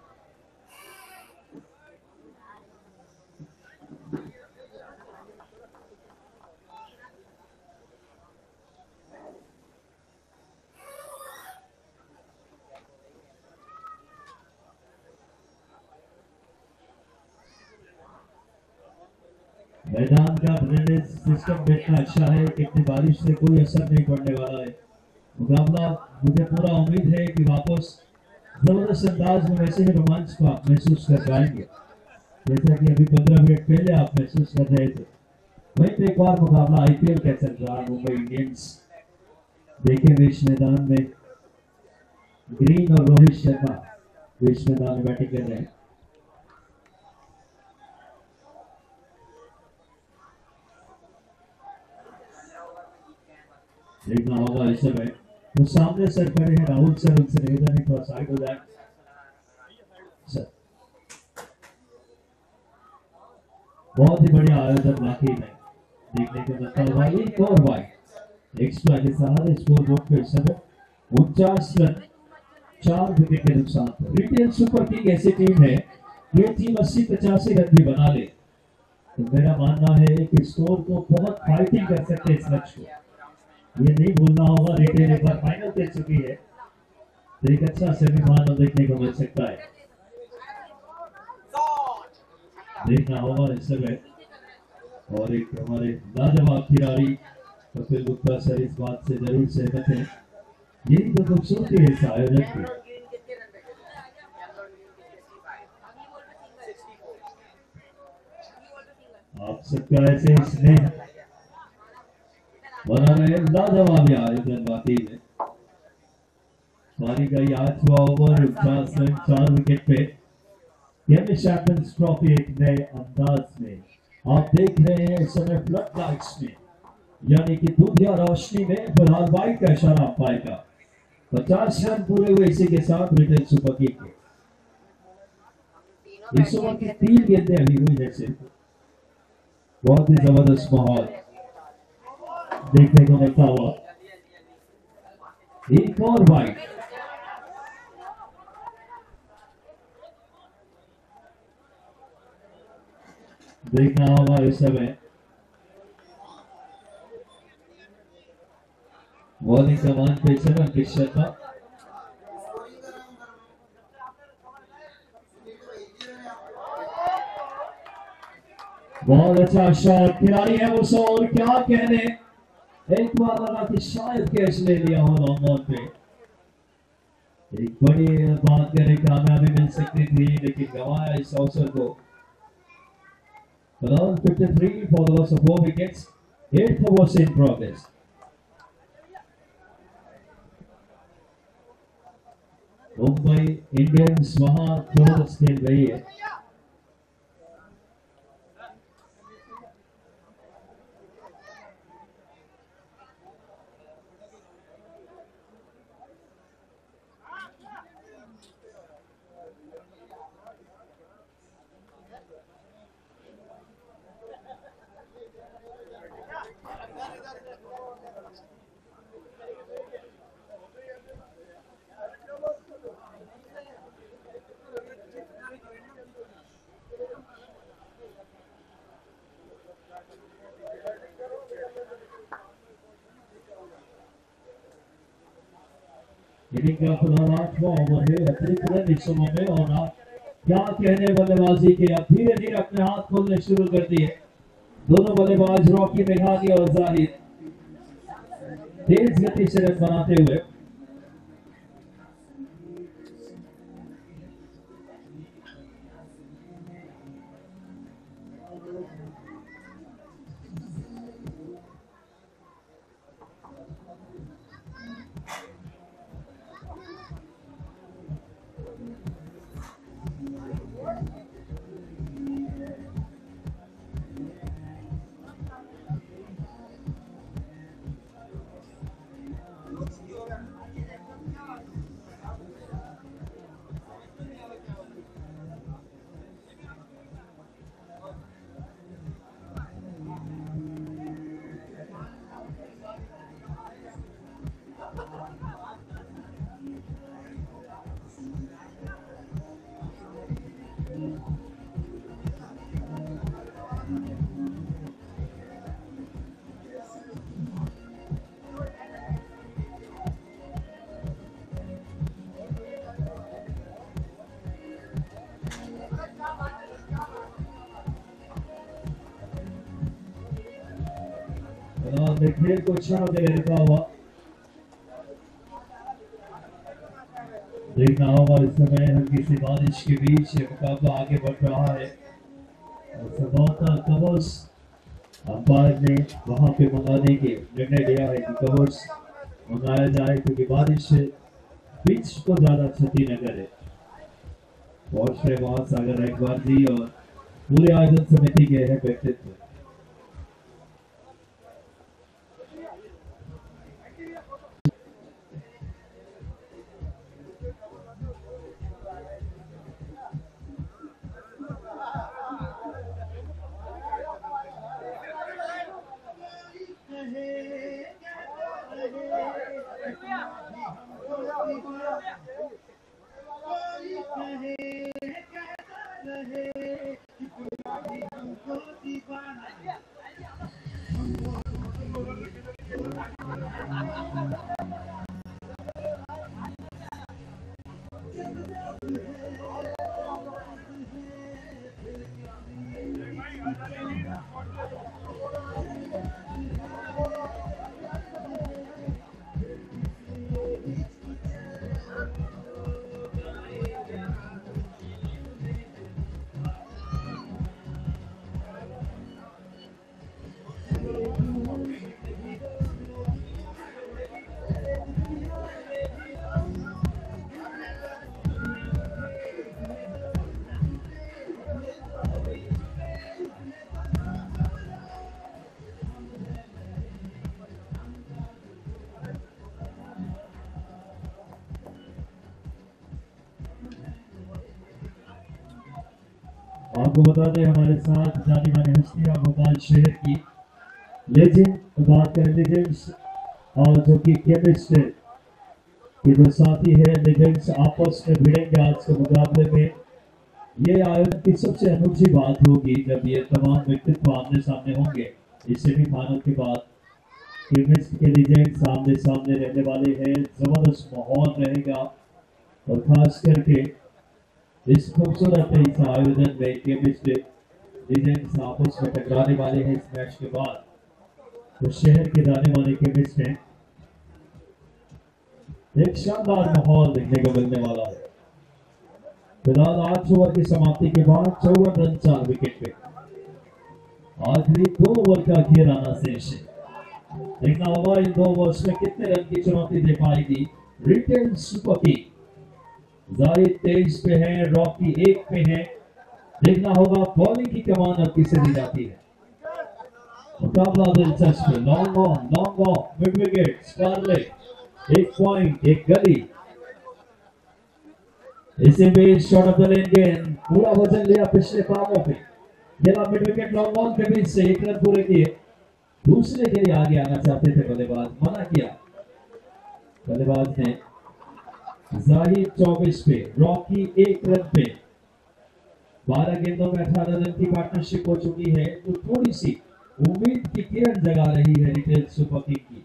मैदान का ड्रेनेज सिस्टम देखना अच्छा है। कितनी बारिश से कोई असर नहीं पड़ने वाला है। मुकाबला मुझे पूरा उम्मीद है कि वापस जबरदस्त अंदाज में वैसे ही रोमांच को आप महसूस कर पाएंगे जैसा कि अभी पंद्रह मिनट पहले आप महसूस कर रहे थे। वहीं पे एक और मुकाबला आईपीएल का चल रहा है। मुंबई इंडियंस देखे बीच मैदान में ग्रीन और रोहित शर्मा बीच मैदान में बैटिंग कर रहे हैं। देखना होगा इस समय तो सामने सर खड़े हैं राहुल सर। उनसे निवेदन है थोड़ा साइड हो जाए सर। बहुत ही बढ़िया आयोजन वाकई में देखने को मिलता है। भाई एक और वाइड एक्स्ट्रा के सहारे स्कोर बोर्ड पे इस समय उनचास रन चार विकेट के नुकसान पर। रिटेल सुपर किंग ऐसी टीम है ये टीम अस्सी पचासी रन भी बना ले तो मेरा मानना है कि स्कोर को बहुत फाइटिंग कर सकते इस मैच को। ये नहीं भूलना होगा रिटेल एक बार फाइनल खेल चुकी है तो एक अच्छा सेमीफाइनल देखने को मिल सकता है। देखना होगा इस समय और एक हमारे लाजवाब खिलाड़ी कपिल गुप्ता सर इस बात से जरूर सहमत है। यही तो खूबसूरती है इस आयोजन की। आप सबका ऐसे स्नेह बना रहे। लाजवाब आयोजन वाकई में। पारी का आठवां ओवर उनचास रन चार विकेट पे केमिस्ट चैंपियंस ट्रॉफी एक नए अंदाज में आप देख रहे हैं इस समय फ्लड लाइट्स में यानी कि दूधिया रोशनी में फिलहाल वाइट का इशारा आप पाएगा। पचास रन पूरे हुए इसी के साथ रिटेल सुपर किंग के इस ओवर की तीन गेंदें अभी हुई है सिर्फ। बहुत ही जबरदस्त माहौल देखने को मिलता हुआ। एक और वाइड देखना होगा इस समय। बॉलिंग कमान पे चला अंकित शर्मा। बहुत अच्छा शॉट खिलाड़ी है वो सौ और क्या कहने। एक बार लगा कि शायद कैच ले लिया हो लॉन्ग ऑन पे। एक बड़ी बात करें कामयाबी मिल सकती थी लेकिन गंवाया इस अवसर को। Around fifty-three for the loss of four wickets. Eighth overs in progress. Mumbai Indians वहां क्लोज खेल रही है। इनिंग का फिलहाल आठवां ओवर है। अतिरिक्त रन इस समय में और क्या कहने बल्लेबाजी के, अब धीरे धीरे अपने हाथ खोलने शुरू कर दिए दोनों बल्लेबाज रॉकी मेघानी और जाहिद, तेज गति से रन बनाते हुए। खेल को क्षणों के लिए रुका हुआ देखना होगा। इस समय हल्की सी बारिश के बीच ये मुकाबला आगे बढ़ रहा है और संभवतः कवर्स अंपायर ने वहां पे मंगाने के निर्णय लिया है कि कवर्स मंगाया जाए क्योंकि बारिश पिच को ज्यादा क्षति न करे। बहुत से वहां सागर अखबार जी और पूरे आयोजन समिति के है व्यक्तित्व। आपको बता दें हमारे साथ जानी मानी हस्तियां भोपाल शहर की लेजेंड, बात करें लेजेंड्स और जो कि केमिस्ट के जो साथी है लेजेंड्स आपस में भिड़ेंगे आज के मुकाबले में। ये आयोजन की सबसे अनूठी बात होगी जब ये तमाम व्यक्तित्व आमने सामने होंगे इस सेमीफाइनल के बाद। केमिस्ट के लेजेंड सामने सामने रहने वाले हैं, जबरदस्त माहौल रहेगा और खास करके इस खूबसूरत इस आयोजन में केमिस्ट लीजेंड्स आपस में टकराने वाले हैं इस मैच के बाद। तो शहर के जाने वाले केमिस्ट हैं, एक शानदार माहौल देखने को मिलने वाला है। फिलहाल आठ ओवर की समाप्ति के बाद चौवन रन चार विकेट पे, आखिरी दो ओवर का घेर आना शेष है। देखना होगा इन दो ओवर्स में कितने रन की चुनौती दे पाएगी रिटेल सुपर किंग। जाहिद तेईस पे है, रॉकी एक पे है। देखना होगा बॉलिंग की कमान अब किसे दी जाती है। मुकाबला दिलचस्प है, long on long off mid wicket स्कारलेट, एक पॉइंट एक गली। इसे भी शॉट ऑफ द लेन गेंद, पूरा वजन लिया पिछले पावों पे, खेला मिड विकेट लॉन्ग ऑन के बीच से एक रन पूरे किए। दूसरे के लिए आगे आना चाहते थे बल्लेबाज, मना किया बल्लेबाज ने। जाहिद चौबीस पे, रॉकी एक रन पे। बारह गेंदों में अठारह रन की पार्टनरशिप हो चुकी है, तो थोड़ी सी उम्मीद की किरण जगा रही है रिटेल सुपर किंग की।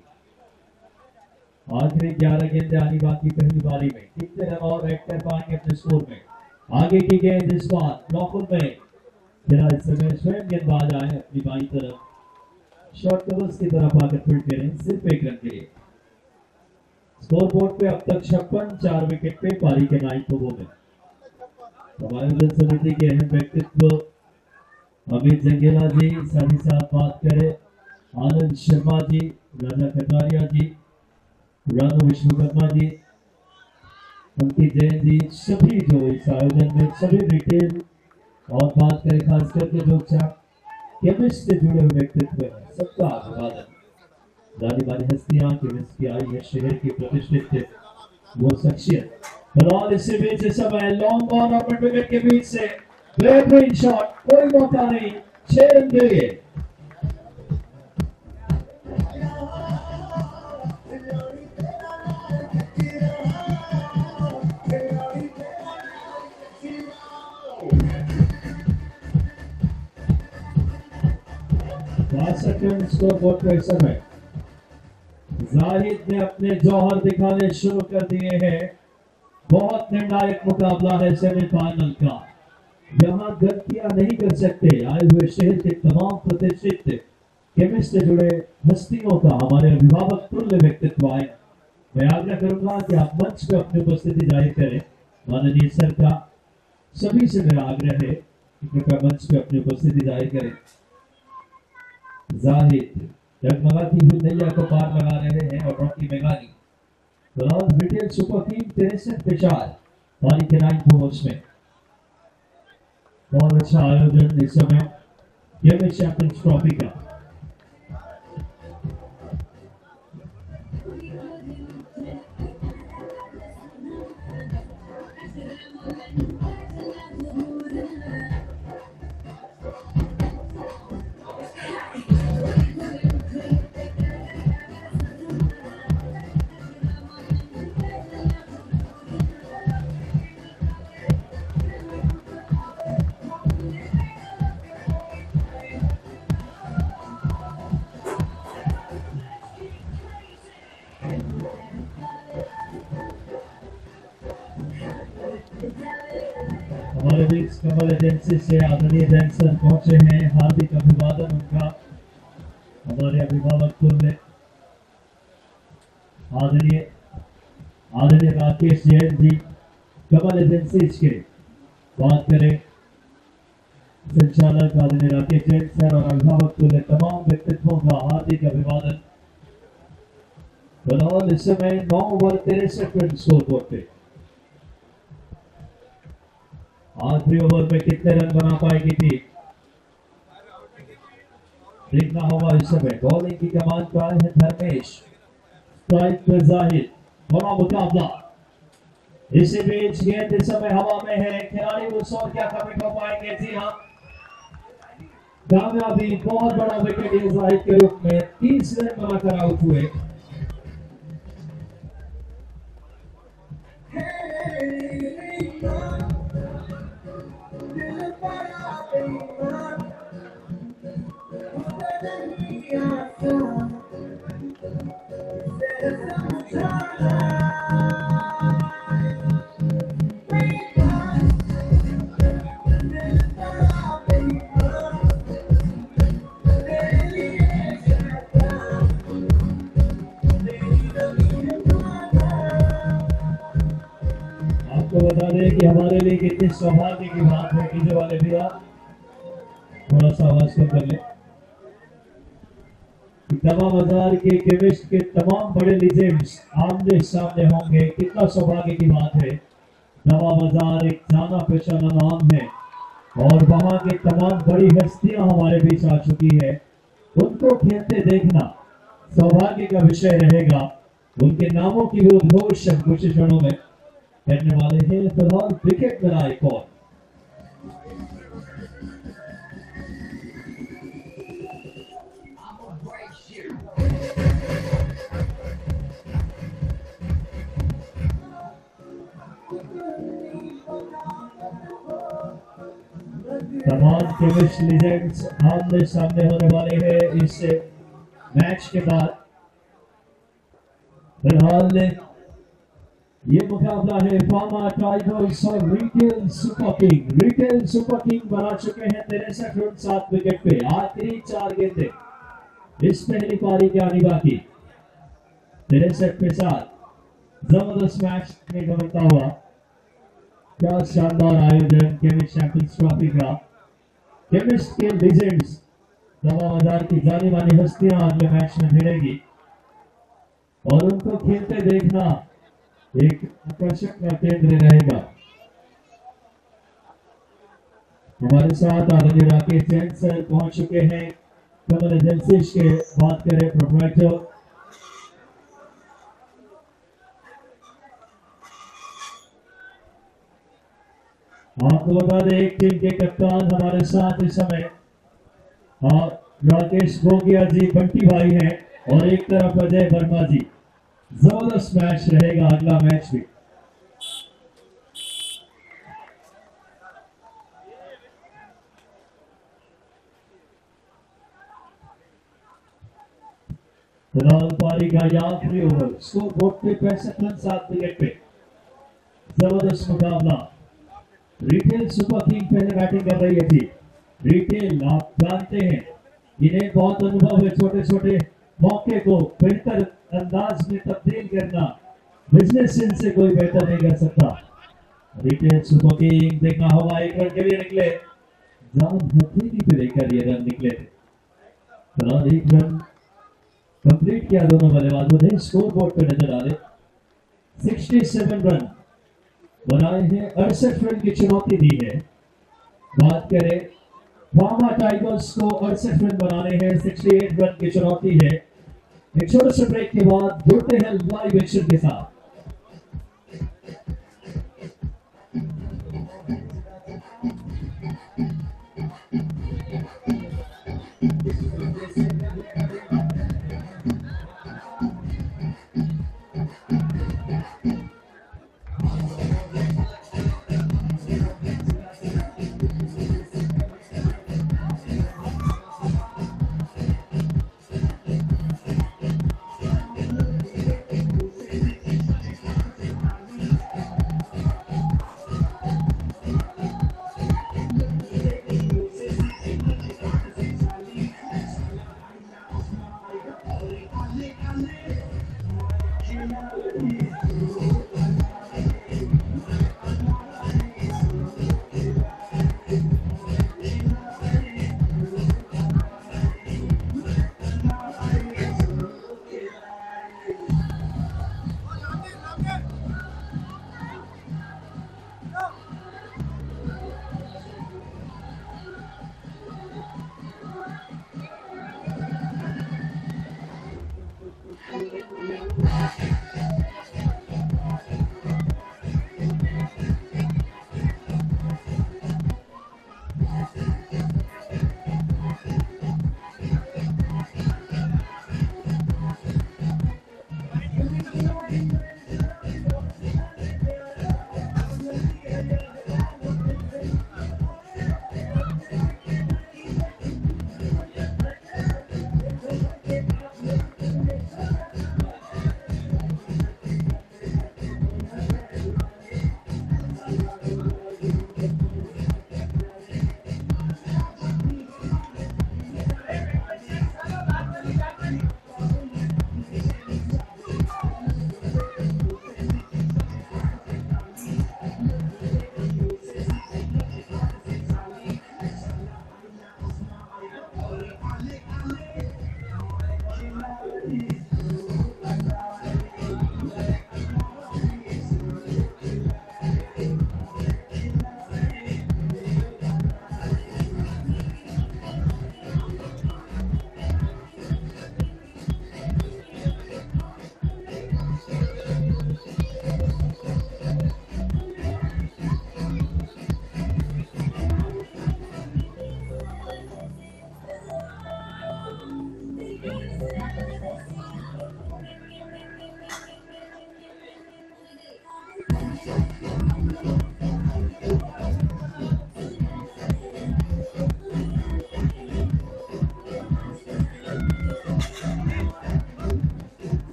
आखिरी ग्यारह गेंदें आनी बाकी पहली बारी में, कितने रन और ऐड कर पाएंगे अपने स्कोर में। आगे की गेंद इस बार ब्लॉक में फिर इस समय स्वयं गेंदबाज आए अपनी बाई तरफ शॉर्ट कवर्स की तरफ आकर फील्ड करें सिर्फ एक रन के लिए। स्कोर बोर्ड पे अब तक छप्पन चार विकेट पे पारी के नाइन्थ ओवर में आयोजन समिति के अहम व्यक्तित्व अमित जंगेला जी, साथ ही साथ बात करें आनंद शर्मा जी, राजा कटारिया जी, रानू विश्वकर्मा जी, अंकित जैन जी, सभी जो इस आयोजन में सभी रिटेल और बात करें खास करके जो केमिस्ट से जुड़े हुए व्यक्तित्व हैं सबका अभिवादन। जानी मानी हस्तियां केमिस्ट की आई है शहर की प्रतिष्ठित वो शख्सियत। फिलहाल इसी बीच इस समय लॉन्ग ऑन और मिड विकेट के बीच से बेहतरीन शॉट, कोई मौका नहीं, छह रन के लिए। बासठ रन स्कोर बोर्ड पर इस समय जाहिद ने अपने जौहर दिखाने शुरू कर दिए हैं। बहुत निर्णायक मुकाबला है सेमीफाइनल का, यहाँ गलतियां नहीं कर सकते। आए हुए शहर के तमाम प्रतिष्ठित केमिस्ट से जुड़े हस्तियों का हमारे अभिभावक तुल्य व्यक्तित्व आए। मैं आग्रह करूंगा कि आप मंच पर अपनी उपस्थिति जाहिर करें। माननीय सर का सभी से मेरा आग्रह है कि कृपया मंच पर अपनी उपस्थिति जाहिर करें। जाहिद जगमगाती हुई नैया को पार लगा रहे हैं और रॉकी मेघानी फिलहाल रिटेल सुपर किंग तिरसठ पे चार पारी के नाइन्थ ओवर्स में। बहुत अच्छा आयोजन इस समय केमिस्ट चैंपियंस ट्रॉफी का। हमारे बीच कमल एजेंसी से आदरणीय जैन सर पहुंचे हैं, हार्दिक अभिवादन उनका। हमारे अभिभावक तुल्य आदरणीय आदरणीय राकेश जैन जी कमल एजेंसी के बात करें संचालक आदरणीय राकेश जैन सर और अभिभावक तुल्य तमाम व्यक्तित्वों का हार्दिक अभिवादन। फिलहाल इस समय नौ ओवर तिरसठ रन स्कोर बोर्ड पे। आखिरी ओवर में कितने रन बना पाएगी टीम देखना होगा। इस समय बॉलिंग की कमान पर आए हैं धर्मेश, स्ट्राइक पर जाहिद, बड़ा मुकाबला। इसी बीच गेंद इस समय हवा में है, खिलाड़ी उस और क्या कमिट हो पाएंगे। जी हाँ, कामयाबी, बहुत बड़ा विकेट है जाहिद के रूप में, तीस रन बनाकर आउट हुए। बता दें कि हमारे लिए कितनी सौभाग्य की बात है। डीजे वाले भैया थोड़ा सा आवाज कम कर ले। दवा बाजार के केमिस्ट के तमाम बड़े लीजेंड्स आमने सामने होंगे, कितना सौभाग्य की बात है। दवा बाजार एक जाना पहचाना नाम है और वहां के तमाम बड़ी हस्तियां हमारे बीच आ चुकी है। उनको खेलते देखना सौभाग्य का विषय रहेगा। उनके नामों की वो उद्घोष कुछ क्षणों में करने वाले हैं। फिलहाल विकेट मिला एक और। तमाम केमिस्ट लीजेंड्स आमने सामने होने वाले हैं इस मैच के बाद। फिलहाल ये मुकाबला है फार्मा टाइगर्स और retail super king. Retail super king बना चुके हैं तिरसठ रन सात विकेट पे। आखिरी चार गेंदें इस पहली पारी के आने बाकी। तिरसठ पे सात। जबरदस्त मैच में बनता हुआ। क्या शानदार आयोजन केमिस्ट चैंपियंस ट्रॉफी का। केमिस्ट के लीजेंड्स तमाम हजार की जानी मानी हस्तियां अगले मैच में भिड़ेगी और उनको खेलते देखना एक आकर्षक का केंद्र रहेगा। हमारे साथ आदरणीय राकेश जैन सर पहुंच चुके हैं। कमल एजेंसीज के बात करें प्रोप्राइटर। आपको बता दें एक टीम के कप्तान हमारे साथ इस समय और राकेश गोगिया जी बंटी भाई हैं और एक तरफ अजय वर्मा जी। जबरदस्त मैच रहेगा अगला मैच भी। फिलहाल पारी का आखिरी ओवर। स्कोर बोर्ड पे पैंसठ रन सात विकेट पे। जबरदस्त मुकाबला। रिटेल सुपर किंग पहले बैटिंग कर रही है थी। रिटेल आप जानते हैं इन्हें बहुत अनुभव है छोटे छोटे मौके को बेहतर अंदाज में तब्दील करना। बिजनेस इनसे कोई बेहतर नहीं कर सकता। रिटेल सुपर किंग देखना होगा एक रन के लिए निकले। जान हथेली पे लेकर ये रन निकले थे। फिलहाल एक रन कंप्लीट किया दोनों बल्लेबाजों ने। स्कोर बोर्ड पे नजर आ रहे सड़सठ रन बनाए हैं। अड़सठ रन की चुनौती दी है। बात करें फार्मा टाइगर्स को अड़सठ रन बनाने हैं। अड़सठ रन की चुनौती है। एक छोटे से ब्रेक के बाद जुड़ते हैं लाइव एक्शन के साथ।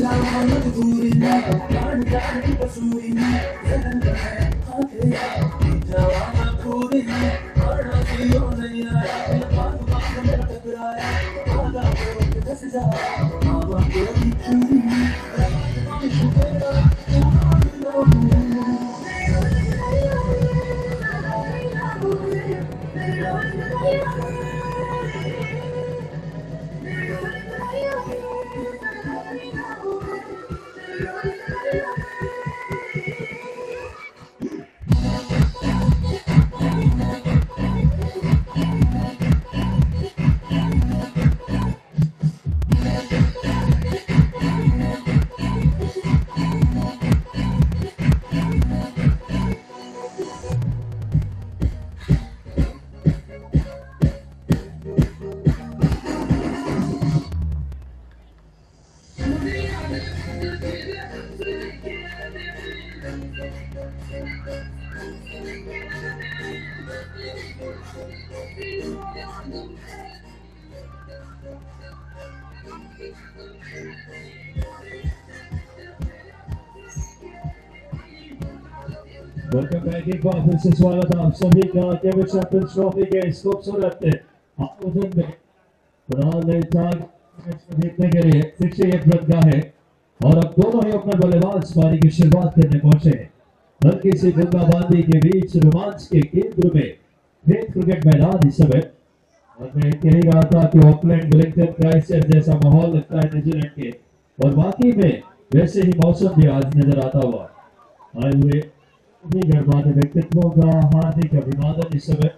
वेलकम बैक एक बार फिर से स्वागत है आप सभी का केमिस्ट चैंपियंस ट्रॉफी के इस खूबसूरत आयोजन में। फिलहाल मैच को जीतने के लिए अड़सठ रन का है और अब दोनों ही अपने बल्लेबाज पारी की शुरुआत करने पहुंचे हैं। हल्की सी बूंदाबांदी के बीच रोमांच के केंद्र में खेत क्रिकेट मैदान इस समय, और मैं कह रहा था कि ऑकलैंड वेलिंगटन क्राइस्टचर्च जैसा माहौल लगता है न्यूजीलैंड के, और वाकई में वैसे ही मौसम भी आज नजर आता हुआ। आए हुए गणमान्य व्यक्तित्वों का हार्दिक अभिवादन इस समय।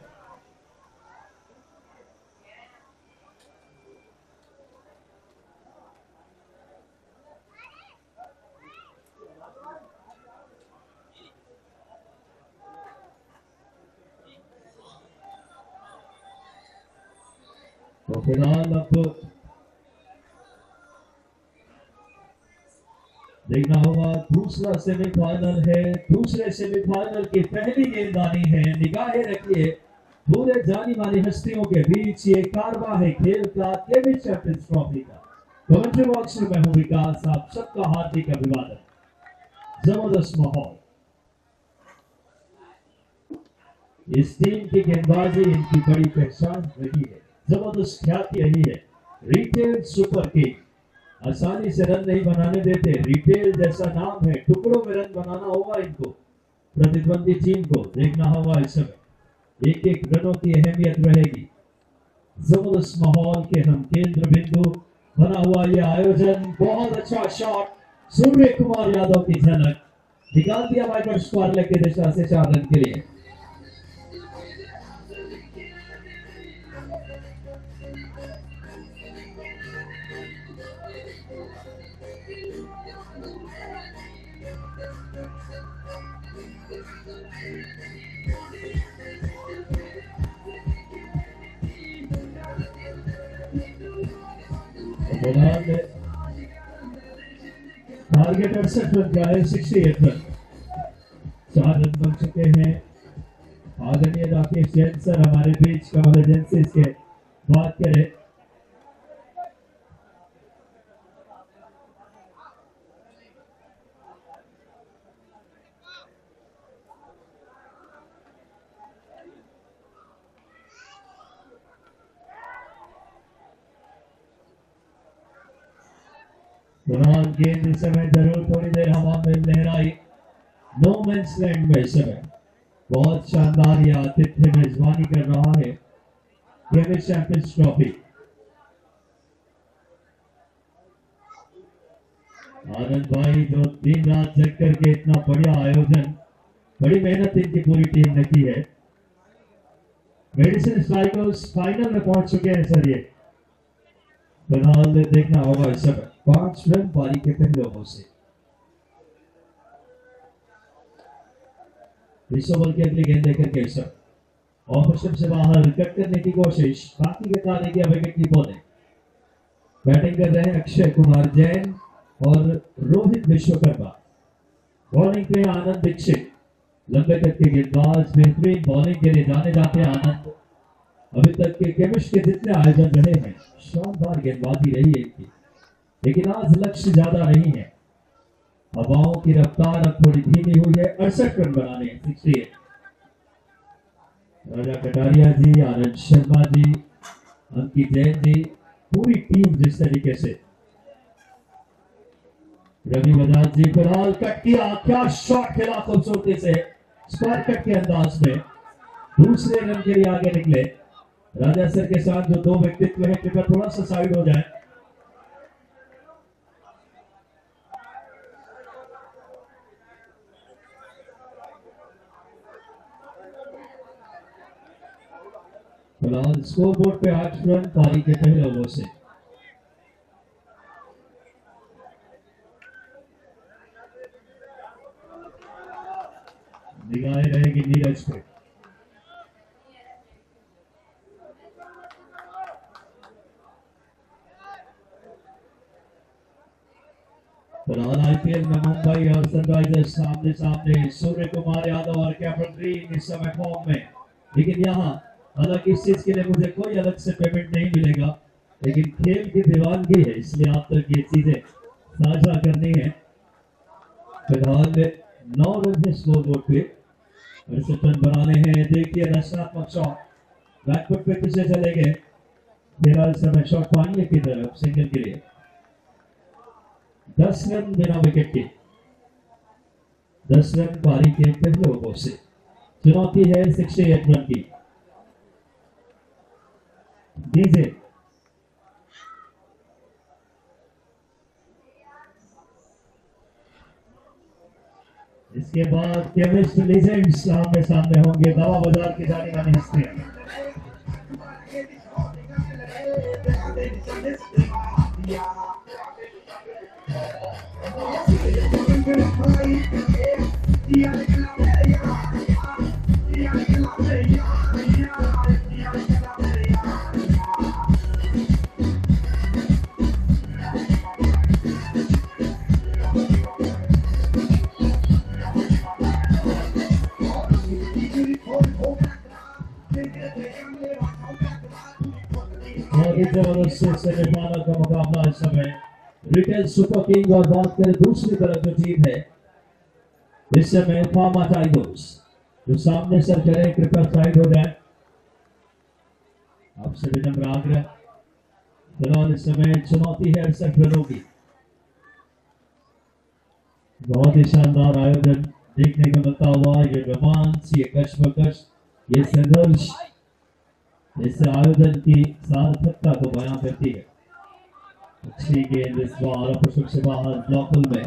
तो फिलहाल अब देखना होगा, दूसरा सेमीफाइनल है। दूसरे सेमीफाइनल की पहली गेंदबाजी है। निगाहें रखिए पूरे जानी मानी हस्तियों के बीच ये कारवा है खेल का, केमिस्ट चैंपियंस ट्रॉफी का। कमेंट्री बॉक्स में मैं हूं विकास, आप सबका हार्दिक अभिवादन। जबरदस्त माहौल, इस टीम की गेंदबाजी इनकी बड़ी पहचान रही है, जबरदस्त ख्याति रही है। रिटेल सुपर किंग, आसानी से रन नहीं बनाने देते। रिटेल जैसा नाम है, टुकड़ों में रन बनाना होगा इनको, प्रतिद्वंदी टीम को। देखना होगा इस समय एक एक रनों की अहमियत रहेगी। जबरदस्त माहौल के हम केंद्र बिंदु बना हुआ ये आयोजन। बहुत अच्छा शॉट, सूर्य कुमार यादव की झलक निकाल दिया वाइपर स्क्वायर के दिशा से चार रन के लिए। टारगेट अड़सठ रन का है, अड़सठ रन, चार रन बन चुके हैं। आदरणीय राकेश जैन सर हमारे बीच कमल एजेंसी के बात करें। फिलहाल गेंद इस समय जरूर थोड़ी देर हवा में लहराई। नो मैंस लैंड में इस समय बहुत शानदार यह आतिथ्य मेजबानी कर रहा है केमिस्ट चैंपियंस ट्रॉफी। आनंद भाई जो दिन रात जग करके इतना बढ़िया आयोजन, बड़ी मेहनत इनकी पूरी टीम ने की है। मेडिसिन स्ट्राइकर्स फाइनल में पहुंच चुके हैं सर। ये फिलहाल देखना होगा इस समय पांच रन पारी के पहले ओवर से। बॉल की अगली गेंद लेकर के सर ऑफिसर से बाहर कट करने की कोशिश, बाकी के कार्य की विकेट की बॉलिंग। बैटिंग कर रहे हैं अक्षय कुमार जैन और रोहित विश्वकर्मा। बॉलिंग पे आनंद दीक्षित, लंबे कद के गेंदबाज, बेहतरीन बॉलिंग के लिए जाने जाते हैं आनंद। अभी तक के केमिस्ट के जितने आयोजन रहे हैं शानदार गेंदबाजी रही है इनकी। लेकिन आज लक्ष्य ज्यादा नहीं है। हवाओं की रफ्तार अब थोड़ी धीमी हुई है। अड़सठ रन बनाने हैं, सिक्सटी एट। राजा कटारिया जी, आनंद शर्मा जी, अंकित जैन जी, पूरी टीम जिस तरीके से, रवि बजाज जी फिलहाल कट किया, क्या शॉट खेला खूबसूरती से, स्क्वायर कट के अंदाज में दूसरे रन के लिए आगे निकले। राजा सर के साथ जो दो व्यक्तित्व है, कृपया थोड़ा सा साइड हो जाए। फिलहाल स्कोर बोर्ड पे आठ रन पारी के पहले ओवर से। निगाहें रहेगी नीरज पे। फिलहाल आईपीएल में मुंबई और सनराइजर्स सामने सामने, सूर्य कुमार यादव और कैप्टन ग्रीन इस समय फॉर्म में। लेकिन यहाँ हालांकि इस चीज के लिए मुझे कोई अलग से पेमेंट नहीं मिलेगा, लेकिन खेल की दीवानगी है, इसलिए आप तक ये चीजें साझा करनी है। फिलहाल नौ रन है स्कोर बोर्ड पे, अड़सठ रन बनाने हैं। देखिए रचनात्मक शॉट बैकफुट पे पीछे चले गए। फिलहाल समय शॉट पाएंगे की तरफ सिंगल के लिए। दस रन बिना विकेट के, दस रन पारी के पहले ओवर से। चुनौती है अड़सठ रन की। डीजे इसके बाद केमिस्ट लीजेंड्स सामने सामने होंगे, दवा बाजार की जानी मानी हस्तियां। जबरदस्त सेमीफाइनल का मुकाबला इस समय रिटेल सुपर किंग, और बात करें दूसरी तरफ जो टीम है इस समय फार्मा टाइगर्स, जो सामने सर करें कृपया साइड हो जाए, आपसे विनम्र आग्रह। फिलहाल इस समय चुनौती है अड़सठ रनों की। बहुत ही शानदार आयोजन देखने को मिलता हुआ, ये रोमांच, ये कश्मकश, ये संघर्ष इस आयोजन की सार्थकता को बयां करती है। अच्छी गेंद इस बार पुष्प से बाहर ब्लॉकल में।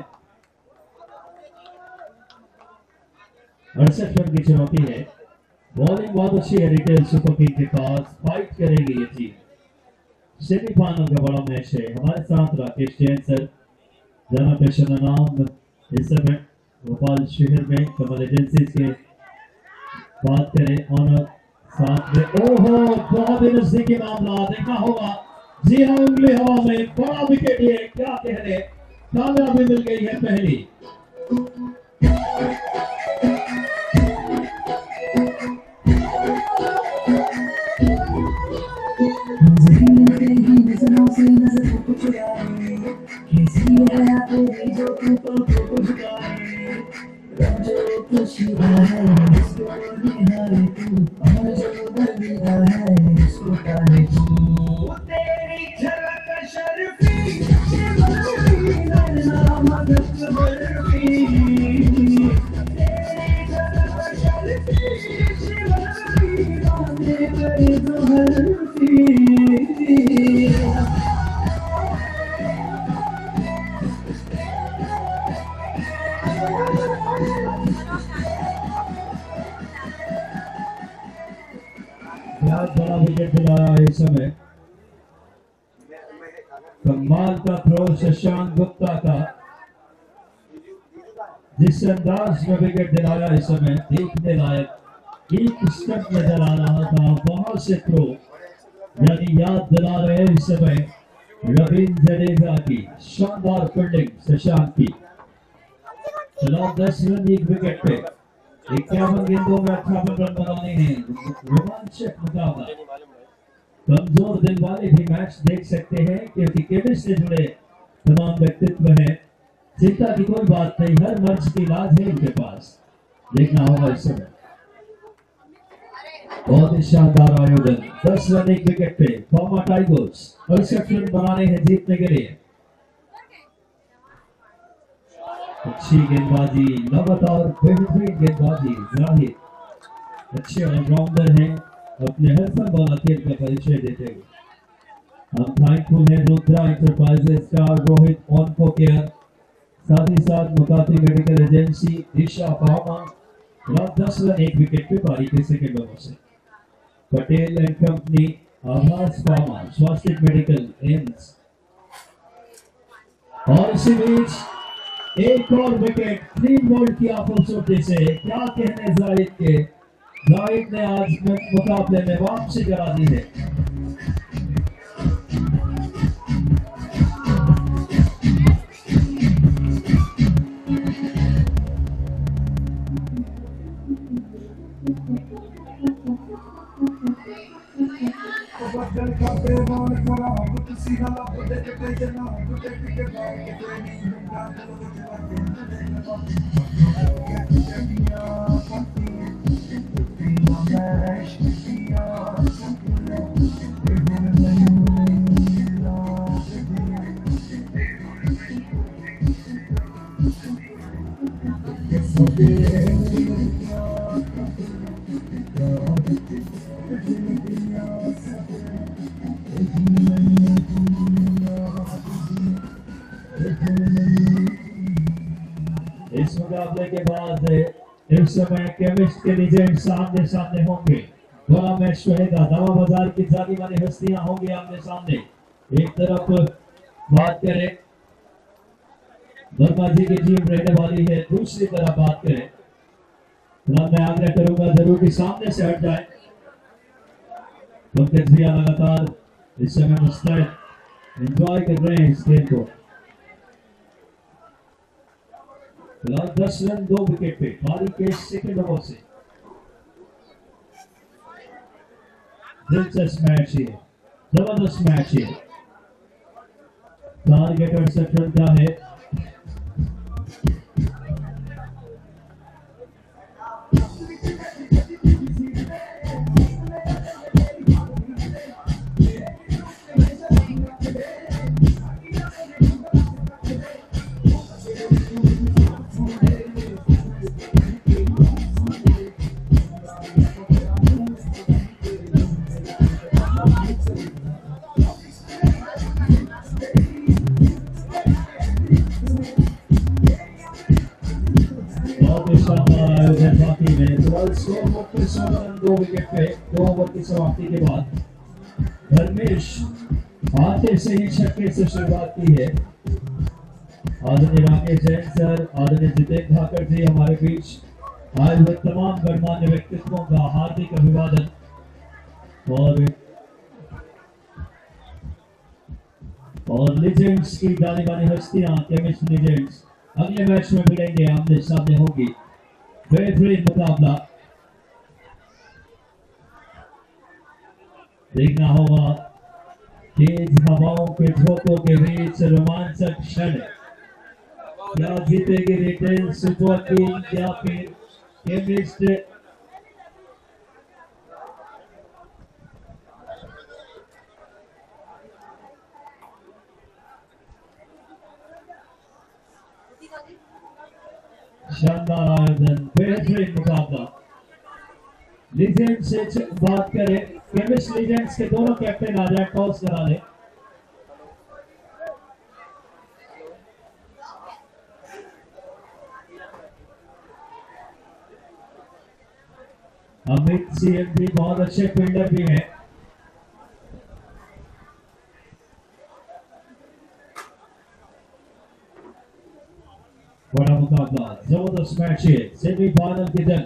अड़सठ रन की चुनौती है। बॉलिंग बहुत अच्छी है रिटेल सुपर किंग के पास, फाइट करेगी ये टीम। सेमीफाइनल का बड़ा मैच है। हमारे साथ राकेश जैन सर, जाना पेशा नाम, इस समय भोपाल शहर में कमल एजेंसी के बात करें ऑनर साथ में। ओहो, बहुत ही नजदीकी मामला देखा होगा। जी हाँ, उंगली हवा में, बड़ा विकेट, ये क्या कहने, कामयाबी मिल गई है पहली। बड़ा विकेट दिलाया इस समय, कमाल का थ्रो शशांक गुप्ता का, जिस अंदाज में विकेट दिलाया इस समय देखने लायक। एक स्टंप नजर आ रहा था, वहां से थ्रो, यानी याद दिला रहे हैं इस समय रविंद्र जडेजा की शानदार फील्डिंग शशांक की। चलो दस रन एक विकेट पे, इक्यावन गेंदों में अट्ठावन रन बनाने हैं। रोमांचक मुकाबला, कमजोर दिल वाले भी मैच देख सकते हैं, क्योंकि केमिस्ट से जुड़े तमाम व्यक्तित्व है, चिंता की कोई बात नहीं, हर मर्ज की इलाज है इनके पास। देखना होगा इस समय बहुत ही शानदार आयोजन। दस रन एक विकेट पे फॉर्मा टाइगर्स अड़सठ रन बनाने हैं जीतने के लिए। अच्छी गेंदबाजी, लगातार बेहतरीन गेंदबाजी। जाहिर अच्छे ऑलराउंडर हैं, अपने हर फन वाला खेल का परिचय देते हुए हम थैंकफुल हैं रुद्रा इंटरप्राइजेस का रोहित ऑनको केयर, साथ ही साथ Mukati medical agency, Disha pharma. रात दस रन एक विकेट पे पारी के सेकेंड ओवर से पटेल एंड कंपनी, आभास फार्मा, स्वास्थ्य मेडिकल एम्स। और इसी बीच एक और विकेट क्लीन बोल्ड किया खूबसूरती से। क्या कहने जाहिद के, जाहिद ने आज मुकाबले में वापसी करा दी है। इस मुकाबले के बाद इस समय केमिस्ट के लीजेंड सामने सामने होंगे। बड़ा मैच रहेगा, दवा बाजार की जानी मानी हस्तियां होंगी आमने सामने। एक तरफ बात करें वर्मा जी की टीम रहने वाली है, दूसरी तरफ बात करें तो मैं आग्रह करूंगा जरूर कि सामने से हट जाए। पंकज भैया लगातार इस समय मुस्तैद एंजॉय कर रहे हैं इस खेल को। फिलहाल दस रन दो विकेट पे पारी के सेकंड ओवर से दिलचस्प मैच है, जबरदस्त मैच है। टारगेट अड़सठ रन का है। दो विकेट पे दो ओवर की समाप्ति के बाद धर्मेश आते से ही छक्के से शुरुआत की है। आदरणीय राकेश जैन सर, आदरणीय जितेंद्र धाकर जी हमारे बीच आए हुए तमाम गणमान्य व्यक्तित्वों का हार्दिक अभिवादन। और और लीजेंड्स की जानी मानी हस्तियां केमिस्ट लीजेंड्स अगले मैच में मिलेंगे, आमने सामने होगी। बेहतरीन मुकाबला देखना होगा। तेज हवाओं के झोंकों के बीच रोमांचक क्षण, क्या जीतेगी रिटेल सुपर किंग या फिर केमिस्ट। शानदार आयोजन, बेहतरीन मुकाबला। लीजेंड से बात करें, केमिस्ट लीजेंड्स के दोनों कैप्टन आ जाए, टॉस करा ले। अमित सीएम भी बहुत अच्छे फील्डर भी हैं। बड़ा मुकाबला, जबरदस्त मैच है, सेमीफाइनल की जंग।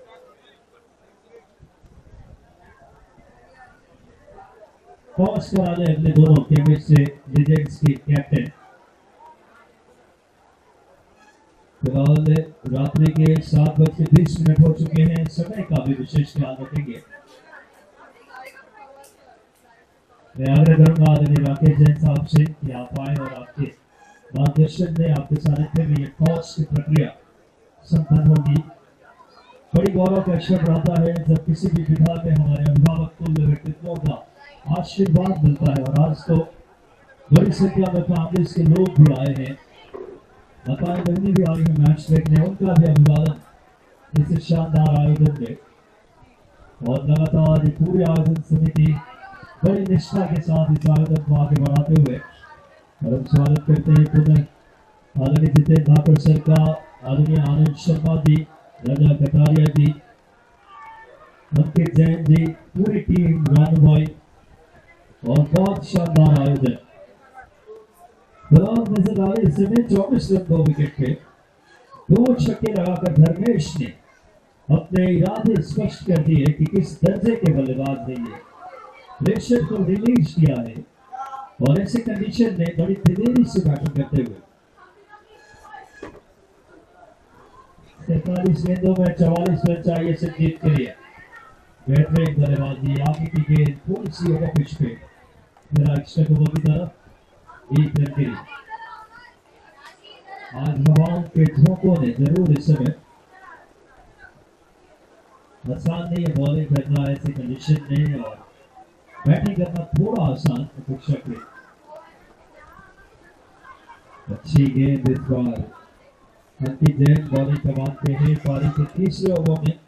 टॉस करा ले अपने दोनों केमिस्ट से लीजेंड्स की कैप्टन। फिलहाल रात्रि के सात बज के बीस मिनट हो चुके हैं, समय का भी विशेष ख्याल रखेंगे। मैं आग्रह करूंगा आदरणीय राकेश जैन साहब से कि आप आए और आपके मार्गदर्शन में आपके सानिध्य में ये टॉस की प्रक्रिया संपन्न होगी। बड़ी गौरव का क्षण रहता है जब किसी भी विधा में हमारे अभिभावक तुल्य व्यक्तित्वों का आशीर्वाद मिलता है, और आज तो बड़ी संख्या में फैमिलीज के लोग भी आए हैं, माताएं बहनें भी आई हैं मैच देखने, उनका भी अभिवादन इस शानदार आयोजन में। और लगातार पूरी आयोजन समिति बड़ी निष्ठा के साथ इस आयोजन को आगे बढ़ाते हुए और हम स्वागत करते हैं पुनः आदरणीय जितेंद्र धाकड़ सर का, आदरणीय आनंद शर्मा जी, राजा कटारिया जी, अंकित जैन जी, पूरी टीम, रानू भाई, और बहुत शानदार आयोजन। बलौर नजर आ रहे इस समय चौबीस रन दो विकेट पे, दो छक्के लगाकर धर्मेश ने अपने इरादे स्पष्ट कर दिए कि किस दर्जे के बल्लेबाज हैं ये। प्रेशर को रिलीज किया है और ऐसे कंडीशन में बड़ी तेजी से बैटिंग करते हुए सैतालीस गेंदों में चवालीस रन चाहिए संजीत के लिए। बेहतरीन बल्लेबाजी, आगे की गेंद थोड़ी सी ओवर पिच पे, मेरा एक्स्ट्रा कवर की तरफ एक रन के लिए। आज हवाओं के झोंकों ने जरूर इस समय आसान नहीं है बॉलिंग करना ऐसे कंडीशन में, और बैटिंग करना थोड़ा आसान अपेक्षा के। अच्छी गेंद इस बार अंकित जैन बॉलिंग कमाते हैं। पारी के तीसरे ओवर में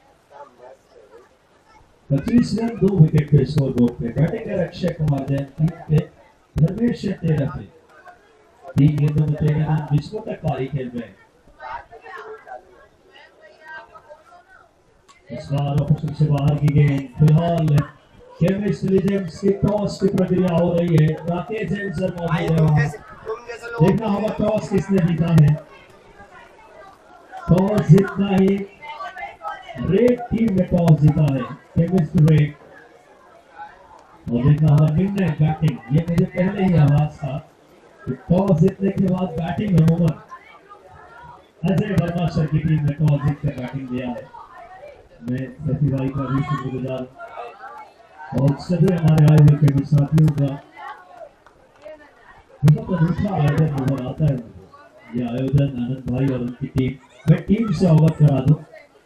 पच्चीस रन दो विकेट पे स्कोर बोर्ड पे। बैटिंग कर अक्षय कुमार जैन तीन पे, धर्मेश तेरह पे, तीन गेंदों में तेरह रन, विस्फोटक पारी खेल रहे हैं। इस बार ऑपोजिशन से बाहर की गेंद, फिलहाल केमिस्ट लीजेंड्स की टॉस की प्रक्रिया हो रही है। राकेश जैन सर मौजूद है वहां, देखना होगा टॉस किसने जीता है। टॉस जीतना ही रेड टीम ने टॉस जीता है, केमिस्ट रेड, और देखना होगा निर्णय बैटिंग। ये मुझे पहले ही आवाज था कि टॉस जीतने के बाद बैटिंग अमूमन अजय वर्मा सर की टीम ने टॉस जीतकर बैटिंग दिया है। मैं सभी भाई का भी शुक्रगुजार और सभी हमारे आए हुए के साथियों का बहुत अनूठा आयोजन नजर आता है। ये आयोजन आनंद भाई और उनकी टीम, मैं टीम से अवगत करा दूं।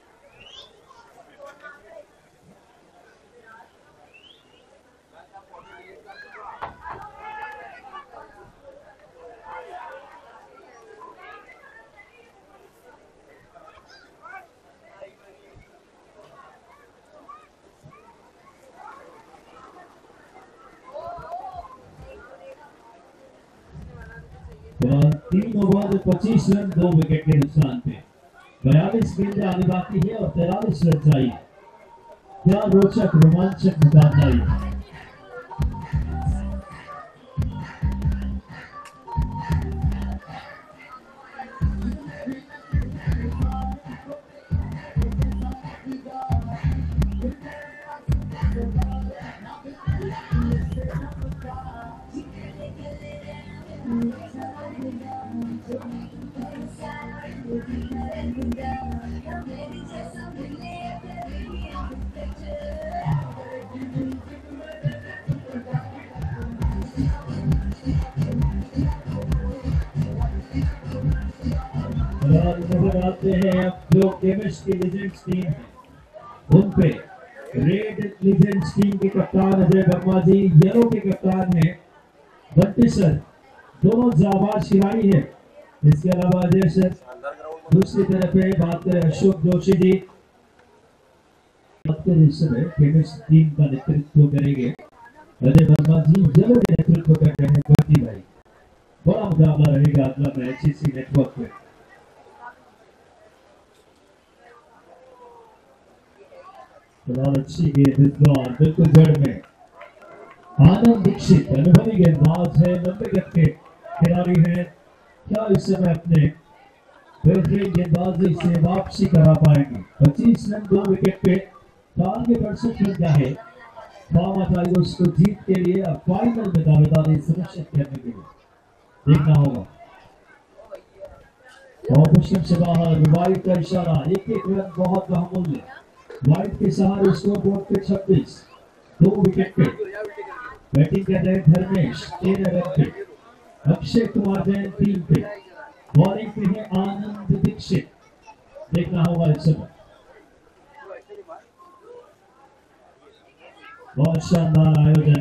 तीन ओवर पच्चीस रन दो विकेट के नुकसान पे, बयालीस गेंदें आने बाकी है और तैतालीस रन चाहिए। क्या रोचक रोमांचक मुकाबला है। नजर आते हैं अब जो केमिस्ट की लीजेंड्स टीम है, उन पे रेड लीजेंड्स टीम के कप्तान अजय वर्मा जी, येलो के कप्तान है बंटी सर, दोनों जाबाज खिलाड़ी है। इसके अलावा अजय सर दूसरी तरफ है, बात करें अशोक जोशी जी, इस समय केमिस्ट टीम का नेतृत्व करेंगे अजय वर्मा जी, येलो के नेतृत्व कर रहे हैं बंटी भाई। बड़ा मुकाबला रहेगा अगला मैच एफसीसी नेटवर्क पे। अच्छी गेंद इस बार बिल्कुल जड़ में, आनंद दीक्षित अनुभवी गेंदबाज है, नब्बे गज के खिलाड़ी है। क्या इस समय अपने बेहतरीन गेंदबाजी से वापसी करा पाएंगे। पच्चीस रन दो विकेट पे, टारगेट अड़सठ रन का है। फार्मा टाइगर्स को जीत के लिए अब फाइनल में दावेदारी सुनिश्चित करने के लिए देखना होगा। ऑपोजिशन से बाहर वाइड का इशारा, एक एक रन बहुत बहुमूल्य। वाइड के सहारे स्कोर बोर्ड पे छब्बीस, दो विकेट पे। बैटिंग कर रहे धर्मेश तेरह रन पे, अक्षय कुमार जैन टीम पे, बॉलिंग पे है आनंद दीक्षित। देखना होगा इस समय, बहुत शानदार आयोजन।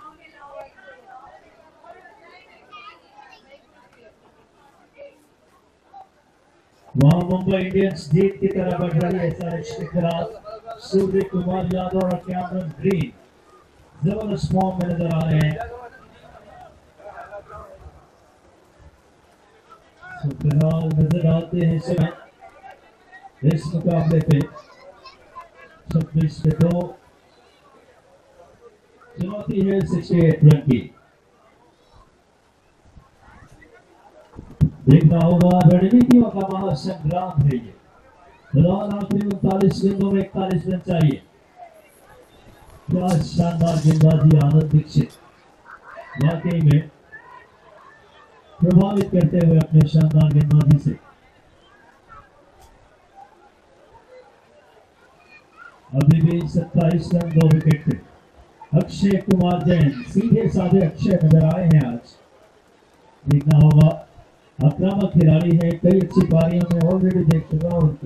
वहां मुंबई इंडियंस जीत की तरफ बढ़ रही है एसआरएच के खिलाफ। सूर्य कुमार यादव और कैमरन ग्रीन जबरदस्त फॉर्म में नजर आ रहे हैं। फिलहाल नजर आते हैं समय इस मुकाबले पे छब्बीस पे दो चुनौती है अड़सठ रन की। देखना होगा रणनीतियों का महासंग्राम है ये। फिलहाल आखिरी उनतालीस गेंदों में इकतालीस रन चाहिए। क्या शानदार गेंदबाजी आनंद दीक्षित, वाकई में प्रभावित करते हुए अपने शानदार गेंदबाजी से। अभी भी सत्ताईस रन दो विकेट पे। अक्षय कुमार जैन सीधे साधे अक्षय नजर आए हैं आज। देखना होगा, आक्रामक खिलाड़ी है, कई अच्छी पारियों में ऑलरेडी देख चुका हूं उनकी।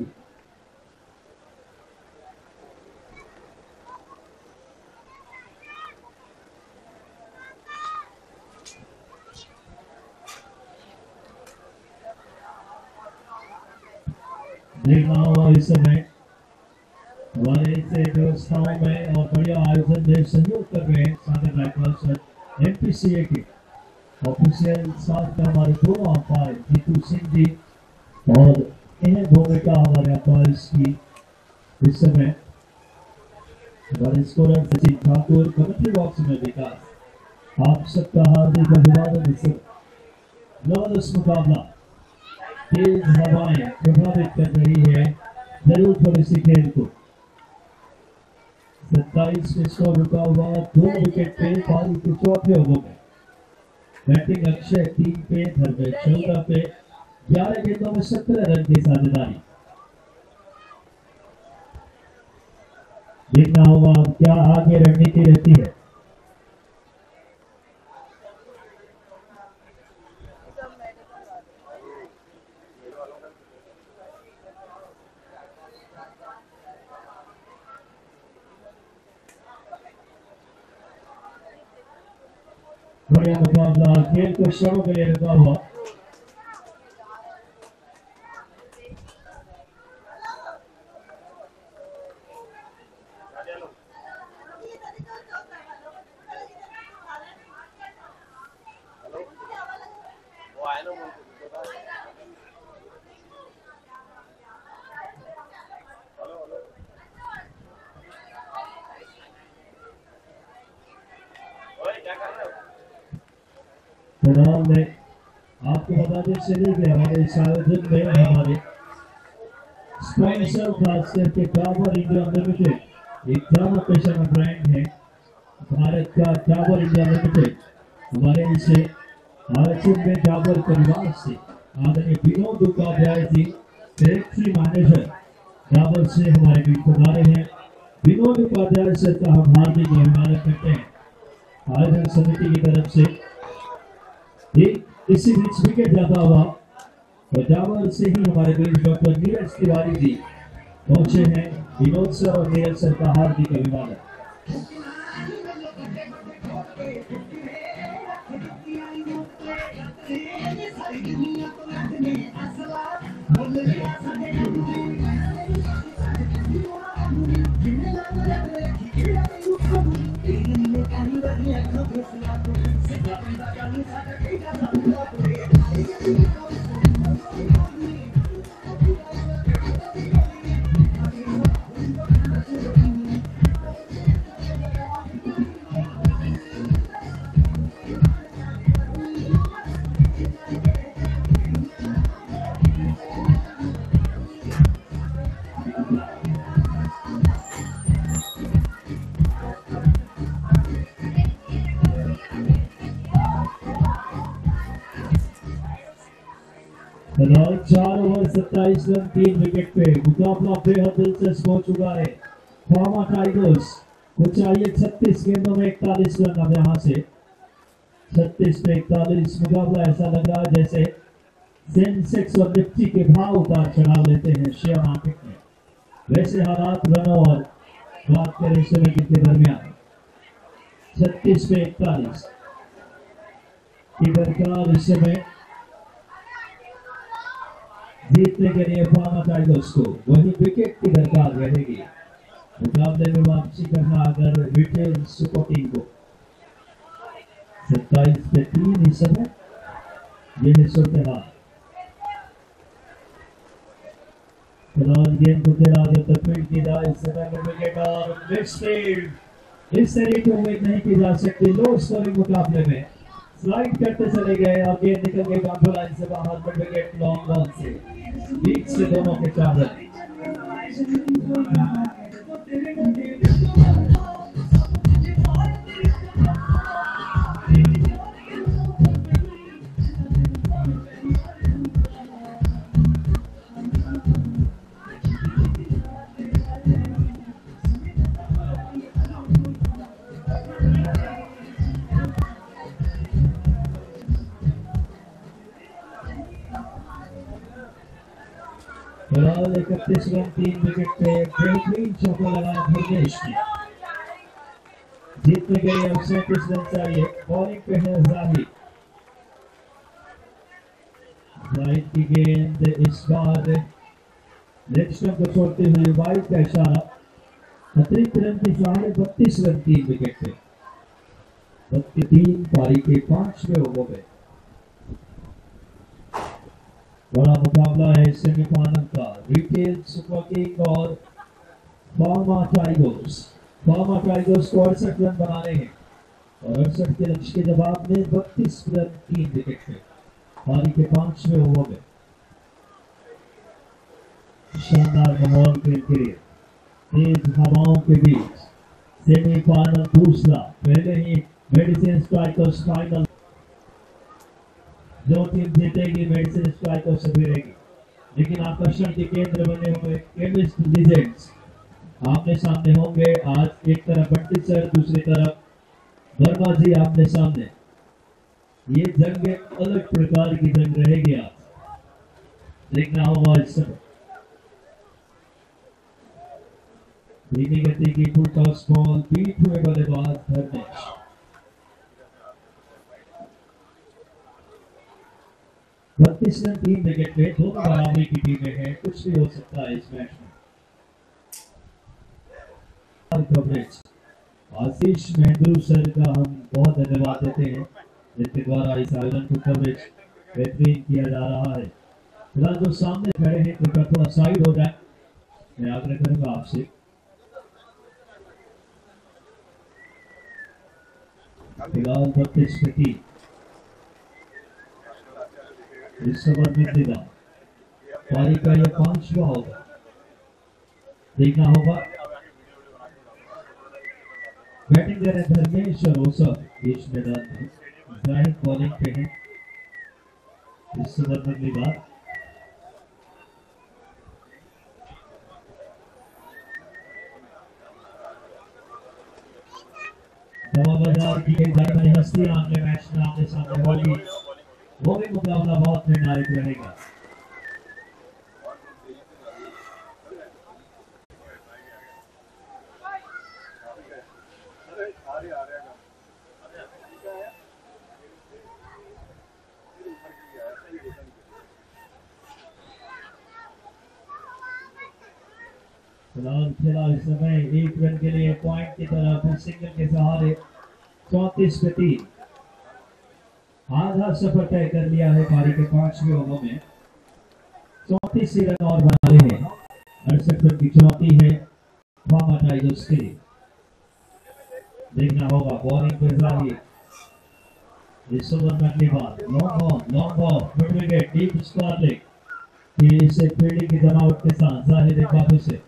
देखना होगा इस समय हमारे से व्यवस्थाओं में और बढ़िया आयोजन में सहयोग कर रहे हैं सागर राइफल्स एमपीसीए के ऑफिशियल साथ में हमारे दो अंपायर जीतू सिंह जी और इन्हें भूमिका हमारे अंपायर्स की इस समय हमारे scorer Sachin Thakur, commentary box में विकास। आप सबका हार्दिक अभिवादन। इस जबरदस्त मुकाबला, तेज हवाएं प्रभावित कर रही है जरूर थोड़ी सी खेल को। सत्ताईस पे स्कोर रुका हुआ, दो विकेट पे पारी के चौथे ओवर में। बैटिंग अक्षय तीन पे, धर्मेश चौदह पे, ग्यारह गेंदों में सत्रह रन की साझेदारी। देखना होगा क्या आगे रणनीति रहती है। बढ़िया मुकाबला, खेल को क्षणों के लिए रुका हुआ। में आपको बताते चले कि हमारे इस आयोजन में हमारे स्पॉन्सर खास करके डाबर इंडिया लिमिटेड एक जाना पेशा ब्रांड है। भारत का डाबर इंडिया लिमिटेड हमारे इसे आयोजन में डाबर परिवार से आदरणीय विनोद उपाध्याय जी सेक्रेटरी मैनेजर डाबर से हमारे बीच पधारे हैं। विनोद उपाध्याय सर का हम हार्दिक अभिवादन करते हैं। आयोजन समिति की तरफ से इसी बीच विकेट जाता हुआ डाबर से ही हमारे बीच डॉक्टर नीरज तिवारी जी पहुंचे हैं। विनोद सर और नीरज सर का हार्दिक अभिवादन। चार ओवर सत्ताईस रन तीन विकेट पे मुकाबला बेहद दिलचस्प हो चुका है। फार्मा टाइगर्स को चाहिए छत्तीस गेंदों में इकतालीस रन अब यहाँ से। छत्तीस पे इकतालीस। मुकाबला ऐसा लग रहा है जैसे सेंसेक्स और निफ्टी के भाव उतार चढ़ाव लेते हैं शेयर मार्केट में, वैसे हालात रनों और बात करें समय के दरमियान। छत्तीस पे इकतालीस की दरकार इस समय जीतने के लिए फार्मा टाइगर्स को वही विकेट की दरकार रहेगी। मुकाबले में वापसी करना अगर रिटेल सुपर को। सत्ताईस पे तीन इस समय यह सूरत हाल। फिलहाल गेंद को खेला जो तकमील की जाए इस समय में विकेट और मिसफील्ड। इस तरीके की उम्मीद नहीं की जा सकती लो स्कोरिंग मुकाबले में। स्लाइड करते चले गए और गेंद निकल गई बाउंड्री लाइन से बाहर। पर विकेट लॉन्ग बॉल से बीच से दोनों के चादर। फिलहाल इकतीस रन तीन विकेट पे बेहतरीन चौका लगाया धर्मेश ने। जीतने के लिए अब सैंतीस रन चाहिए। बॉलिंग पे है जाहिद। जाहिद की गेंद इस बार लेग स्टंप को छोड़ते हुए वाइड का इशारा। अतिरिक्त रन की साढ़े बत्तीस रन तीन विकेट पे। बत्तीस तीन पारी के पांचवें ओवर में बड़ा मुकाबला है सेमीफाइनल का। रिटेल सुपर किंग और फार्मा टाइगर्स। फार्मा टाइगर्स को अड़सठ रन बनाने हैं और अड़सठ के लक्ष्य के जवाब में बत्तीस रन तीन विकेट पे पारी के पांचवें ओवर में। शानदार माहौल के लिए तेज हवाओं के बीच सेमीफाइनल दूसरा। पहले ही मेडिसिन स्ट्राइकर्स फाइनल। जो टीम जीतेगी मेडिसिन स्ट्राइकर से भिड़ेगी, लेकिन आकर्षण के केंद्र बने हुए केमिस्ट लीजेंड्स आमने सामने होंगे आज। एक तरफ बट्टी सर, दूसरी तरफ वर्मा जी आमने सामने। ये जंग एक अलग प्रकार की जंग रहेगी आज। देखना होगा इस समय धीमी गति की फुल टॉस बॉल बीट हुए बल्लेबाज धर्मेश। बत्तीस रन तीन विकेट पे दोनों बराबरी की टीमें हैं। कुछ भी हो सकता है इस मैच में। कवरेज आशीष मेहंद्रू सर का हम बहुत धन्यवाद देते हैं जिनके द्वारा इस आयोजन को कवरेज बेहतरीन किया जा रहा है। फिलहाल जो सामने खड़े हैं कृपया थोड़ा साइड हो जाए, मैं आग्रह करूंगा आपसे। फिलहाल बत्तीस पे तीन इस ओवर में देगा। पारी का यह पांचवा होगा। देखना होगा बैटिंग कर रहे धर्मेश और ओसर बीच मैदान में। जाहिद बॉलिंग पे है इस ओवर में देगा। दवा बाजार की एक बड़ी हस्ती आमने मैच में आमने सामने होगी। वो भी मुकाबला बहुत निर्णायक रहेगा। फिलहाल खेला इस समय एक रन के लिए पॉइंट की तरफ सिंगल के सहारे चौंतीस पे तीन। आधा सफर तय कर लिया है पारी के पांचवें ओवर में। चौंतीस रन और बनाने हैं। अड़सठ रन की चुनौती है फार्मा टाइगर्स के लिए। देखना होगा बॉलिंग पे जाहिद। इस ओवर में अगली बार long on long ball mid wicket deep square leg. इसे फील्डिंग की बनावट के साथ जाहिद एक बार से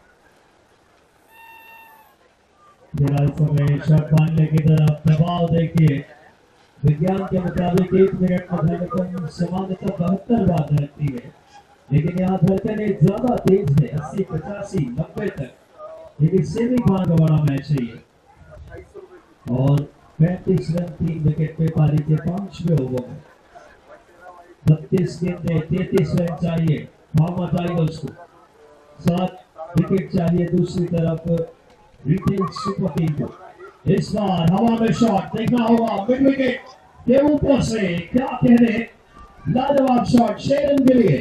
समय शॉट मारने की तरफ दबाव देखिए। विज्ञान के मुताबिक एक मिनट में धड़कन सामान्यतः बहत्तर बार धड़कती है, लेकिन यहाँ धड़कन ज्यादा तेज है अस्सी पचासी नब्बे तक। लेकिन सेमीफाइनल का बड़ा मैच है ये और पैंतीस रन तीन विकेट पे पारी के पांचवें ओवर में। बत्तीस गेंदें तैंतीस रन चाहिए फार्मा टाइगर्स को, सात विकेट चाहिए दूसरी तरफ रिटेल सुपर टीम को। इस बार हवा में शॉट देखना होगा मिड विकेट के ऊपर से, क्या कहने लाजवाब शॉट शेरन के लिए।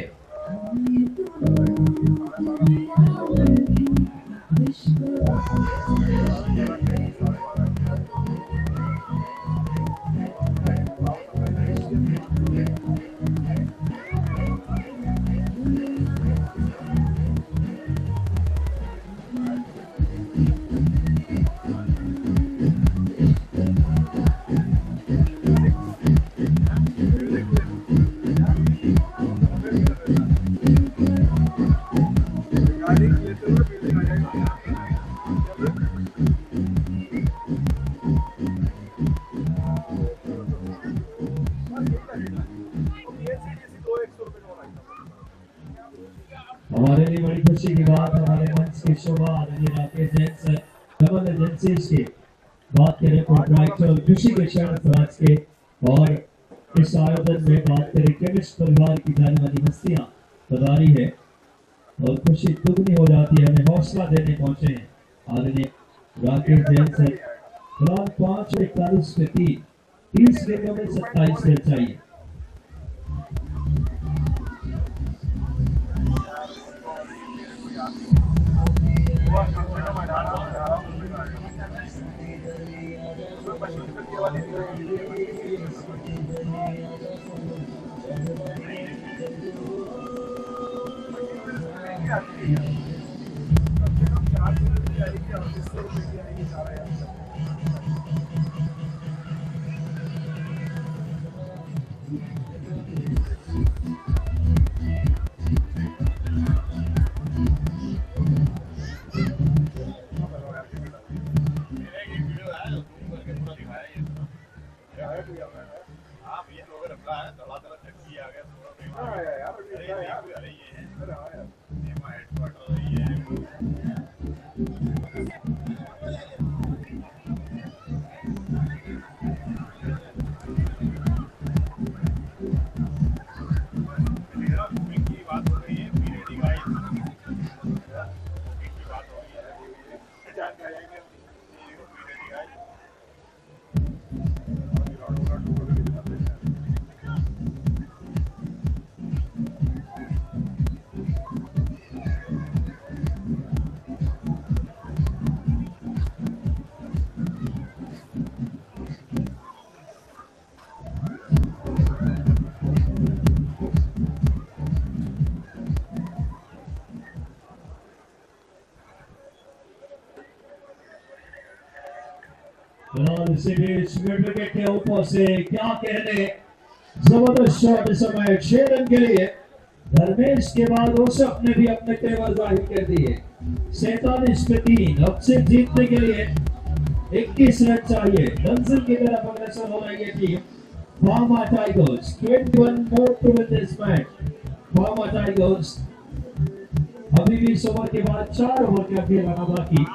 हमारे लिए बड़ी खुशी की बात, हमारे मंच की शोभा आदरणीय Rakesh Jain sir double agencies के बात करें कॉन्ट्रैक्चुअल खुशी के क्षण समाज के, और इस आयोजन में बात करें केमिस्ट परिवार की जाने वाली हस्तियां पधारी है और खुशी दुगनी हो जाती है। हमें हौसला देने पहुंचे हैं आदरणीय राकेश जैन सर। फिलहाल पांच इकतालीस में तीन तीस गेंदों में सत्ताईस रन चाहिए। इसी बीच मिड विकेट के ऊपर से, क्या कहने जबरदस्त शॉट इस समय छह रन के लिए। धर्मेश के बाद ओसफ ने भी अपने तेवर जाहिर कर दिए। सैतालीस पे तीन अब से जीतने के लिए इक्कीस रन चाहिए। मंजिल की तरफ अग्रसर हो रही है टीम फार्मा टाइगर्स। इक्कीस more to win this match. Pharma tigers अभी भी इस ओवर के बाद चार ओवर का खेल आना बाकी।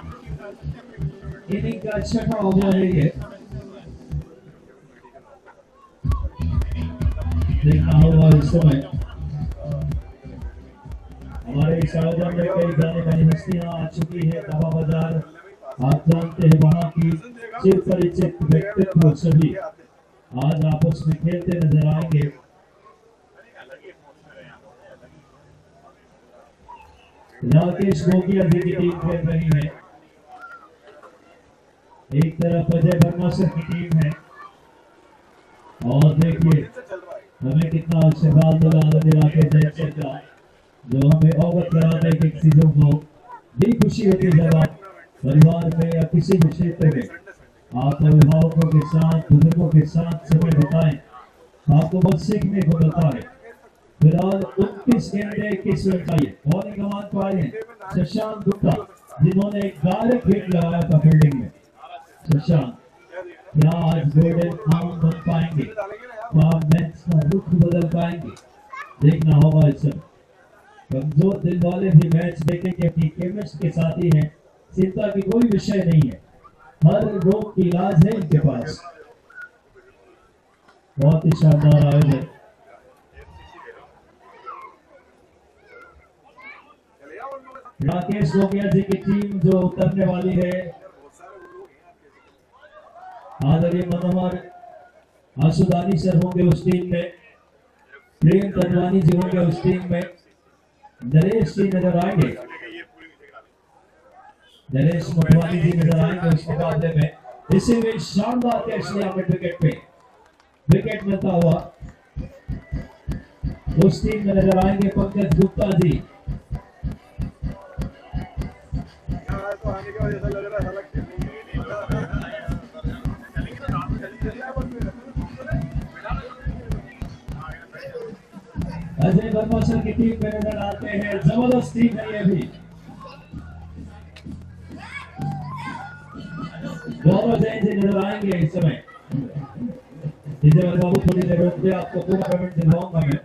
इनिंग का छठा ओवर है ये। देखना होगा इस समय हमारे इस आयोजन में कई जाने मानी हस्तियां आ चुकी है। दवा बाजार आप जानते हैं वहां की चिर परिचित व्यक्तित्व सभी आज आपस में खेलते नजर आएंगे। राकेश गोगिया जी की टीम खेल रही है, एक तरफ अजय वर्मा सर की टीम है, और देखिए हमें कितना आशीर्वाद मिला राकेश जैन सर का, जो हमें अवगत कराते हैं कि चीजों को भी खुशी होती है जब आप परिवार में या किसी भी क्षेत्र में आप अभिभावकों के साथ बुजुर्गों के साथ समय बिताएं, आपको बहुत सीखने को मिलता है। फिलहाल उनतीस गेंदे इक्कीस रन चाहिए। बॉलिंग कमान पर आए हैं शशांक गुप्ता, जिन्होंने एक डायरेक्ट हिट लगाया था फील्डिंग में। शशांक क्या आज गोल्डन आर्म बन पाएंगे, मैच का रुख बदल पाएंगे, देखना होगा इस समय। कमजोर दिल वाले भी मैच देखेंगे, अपनी केमिस्ट के साथ ही हैं, चिंता की कोई विषय नहीं है। हर रोग की इलाज है इनके पास। बहुत ही शानदार आयोजन। राकेश लोकिया जी की टीम जो उतरने वाली है, आदरणीय मनोहर आसुदानी सर होंगे उस टीम में, प्रेम तनवानी जी होंगे उस टीम में, नरेश जी नजर आएंगे, नरेश मोटवानी जी नजर आएंगे उस मुकाबले में। इसी में शानदार कैच लिया मिड विकेट पे, विकेट मिलता हुआ उस टीम में नजर आएंगे पंकज गुप्ता जी। अजय वर्मा सर की टीम में नजर आते हैं, जबरदस्त टीम है ये भी। गौरव जैन जी नजर आएंगे इस समय। विजय बाबू थोड़ी देर रुक गए, आपको पूरा पेमेंट दिलवाऊंगा मैं।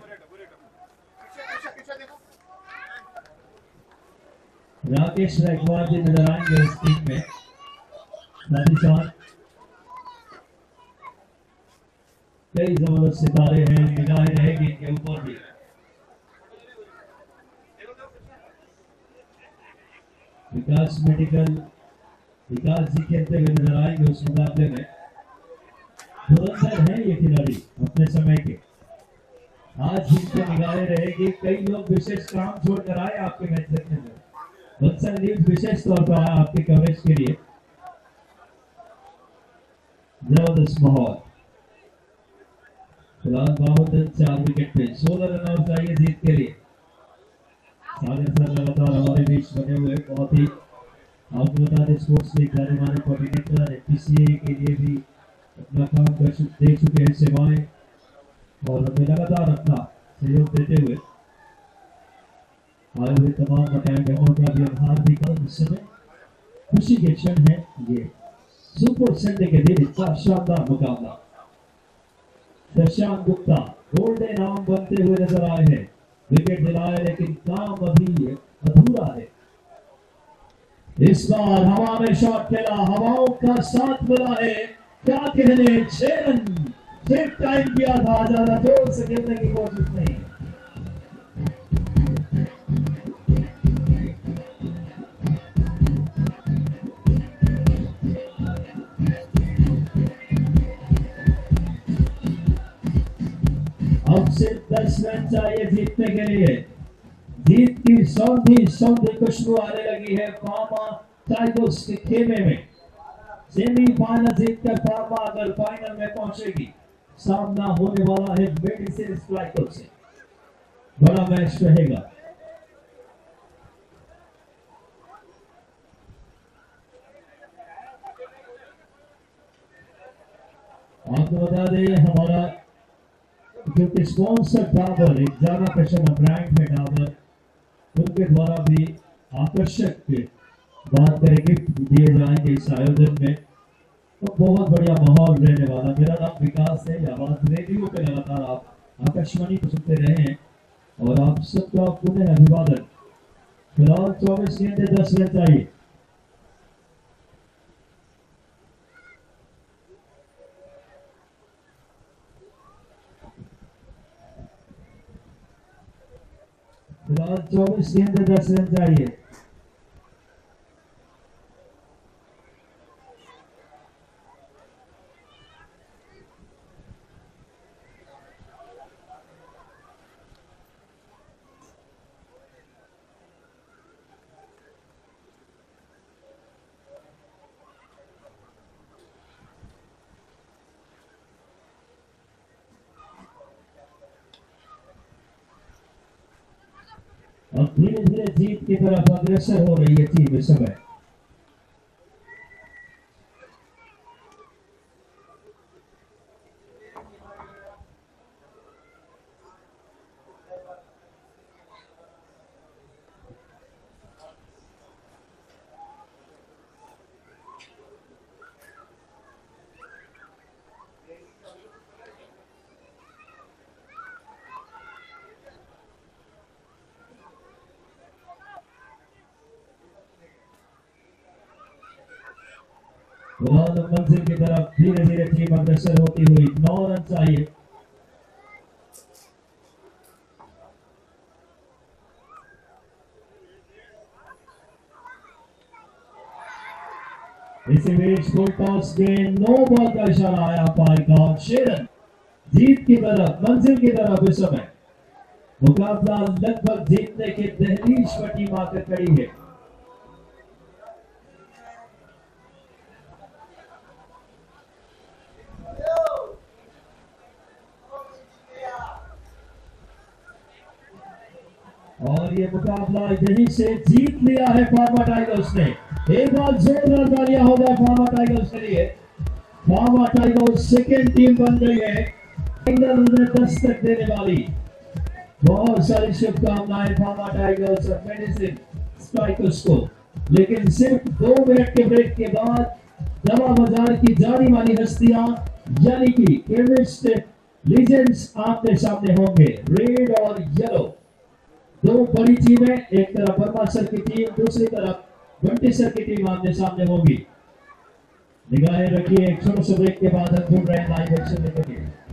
राकेश रायकवाड़ जी नजर आएंगे इस टीम में, साथ ही साथ कई जबरदस्त सितारे हैं, निगाहें रहेगी इनके ऊपर भी। विकास मेडिकल, विकास जी खेलते हुए नजर आएंगे उस मुकाबले में। धुरंधर है ये खिलाड़ी अपने समय के, आज इनके निगाहें रहेगी। कई लोग विशेष काम छोड़कर आए आपके मैच देखने में, वत्सल न्यूज विशेष तौर पर आया आपके कवरेज के लिए। जबरदस्त माहौल, फिलहाल बावन चार विकेट पे सोलह रन आउट चाहिए जीत के लिए। सागर सर लगातार हमारे बीच बने हुए, बहुत ही आपको बता दें स्पोर्ट्स लीग जाने माने कोऑर्डिनेटर, एफसीसी के लिए भी अपना काम कर दे चुके हैं सेवाएं, और हमें लगातार अपना सहयोग देते हुए आए हुए तमाम बकाया बहनों का भी हम हार्दिक इस समय खुशी के क्षण है। ये सुपर संडे के दिन इतना शानदार मुकाबला, शशांक गुप्ता गोल्डन आर्म बनते हुए नजर आए हैं, विकेट दिलाए लेकिन काम अभी अधूरा है। इस बार हवा में शॉट खेला, हवाओं का साथ मिला है, क्या कहने, छह रन सिर्फ टाइम किया था, ज्यादा जोर से खेलने की कोशिश नहीं। अब सिर्फ दस रन चाहिए जीतने के लिए। जीत की सौंधी सौंधी खुशबू आने लगी है फार्मा टाइगर्स के खेमे में। सेमीफाइनल जीतकर फार्मा अगर फाइनल में पहुंचेगी, सामना होने वाला है मेडिसिन स्ट्राइकर से, बड़ा मैच रहेगा। आपको बता दें हमारा जो कि स्पॉन्सर डाबर, एक जाना पहचाना ब्रांड है डाबर, उनके द्वारा भी आकर्षक बात करें गिफ्ट दिए जाएंगे इस आयोजन में, तो बहुत बढ़िया माहौल रहने वाला। मेरा नाम विकास है, आवाज रेडियो पे लगातार आप आकाशवाणी को सुनते रहे हैं, और आप सबका पुनः अभिवादन। फिलहाल चौबीस घंटे दस रन चाहिए। फिलहाल चौबीस घंटे दस रन चाहिए। अब धीरे धीरे जीत की तरफ अग्रसर हो रही है टीम इस समय। फिलहाल मंजिल की तरफ धीरे धीरे टीम अग्रसर होती हुई नौ रन चाहिए। इसी बीच फुल टॉस गेंद नो बॉल का इशारा आया पार का और छह रन जीत की तरफ मंजिल की तरफ। इस समय मुकाबला लगभग जीतने के दहलीज पर टीम आकर खड़ी है। और ये मुकाबला यहीं से जीत लिया है फार्मा टाइगर्स ने। एक बार जोरदार तालियां हो गए फार्मा टाइगर्स के लिए। फार्मा टाइगर्स सेकेंड टीम बन गई है फाइनल में दस्तक देने वाली। बहुत सारी शुभकामनाएं फार्मा टाइगर्स और मेडिसिन स्ट्राइकर्स को। लेकिन सिर्फ दो मिनट के ब्रेक के बाद दवा बाजार की जानी मानी हस्तियां यानी कि केमिस्ट लीजेंड्स आमने सामने होंगे। रेड और येलो दो बड़ी टीमें, एक तरफ वर्मा सर की टीम, दूसरी तरफ बंटी सर की टीम आमने सामने होगी। निगाहें रखिए एक छोटे से ब्रेक के बाद हम जुड़ रहे हैं लाइव एक्शन देखने के लिए।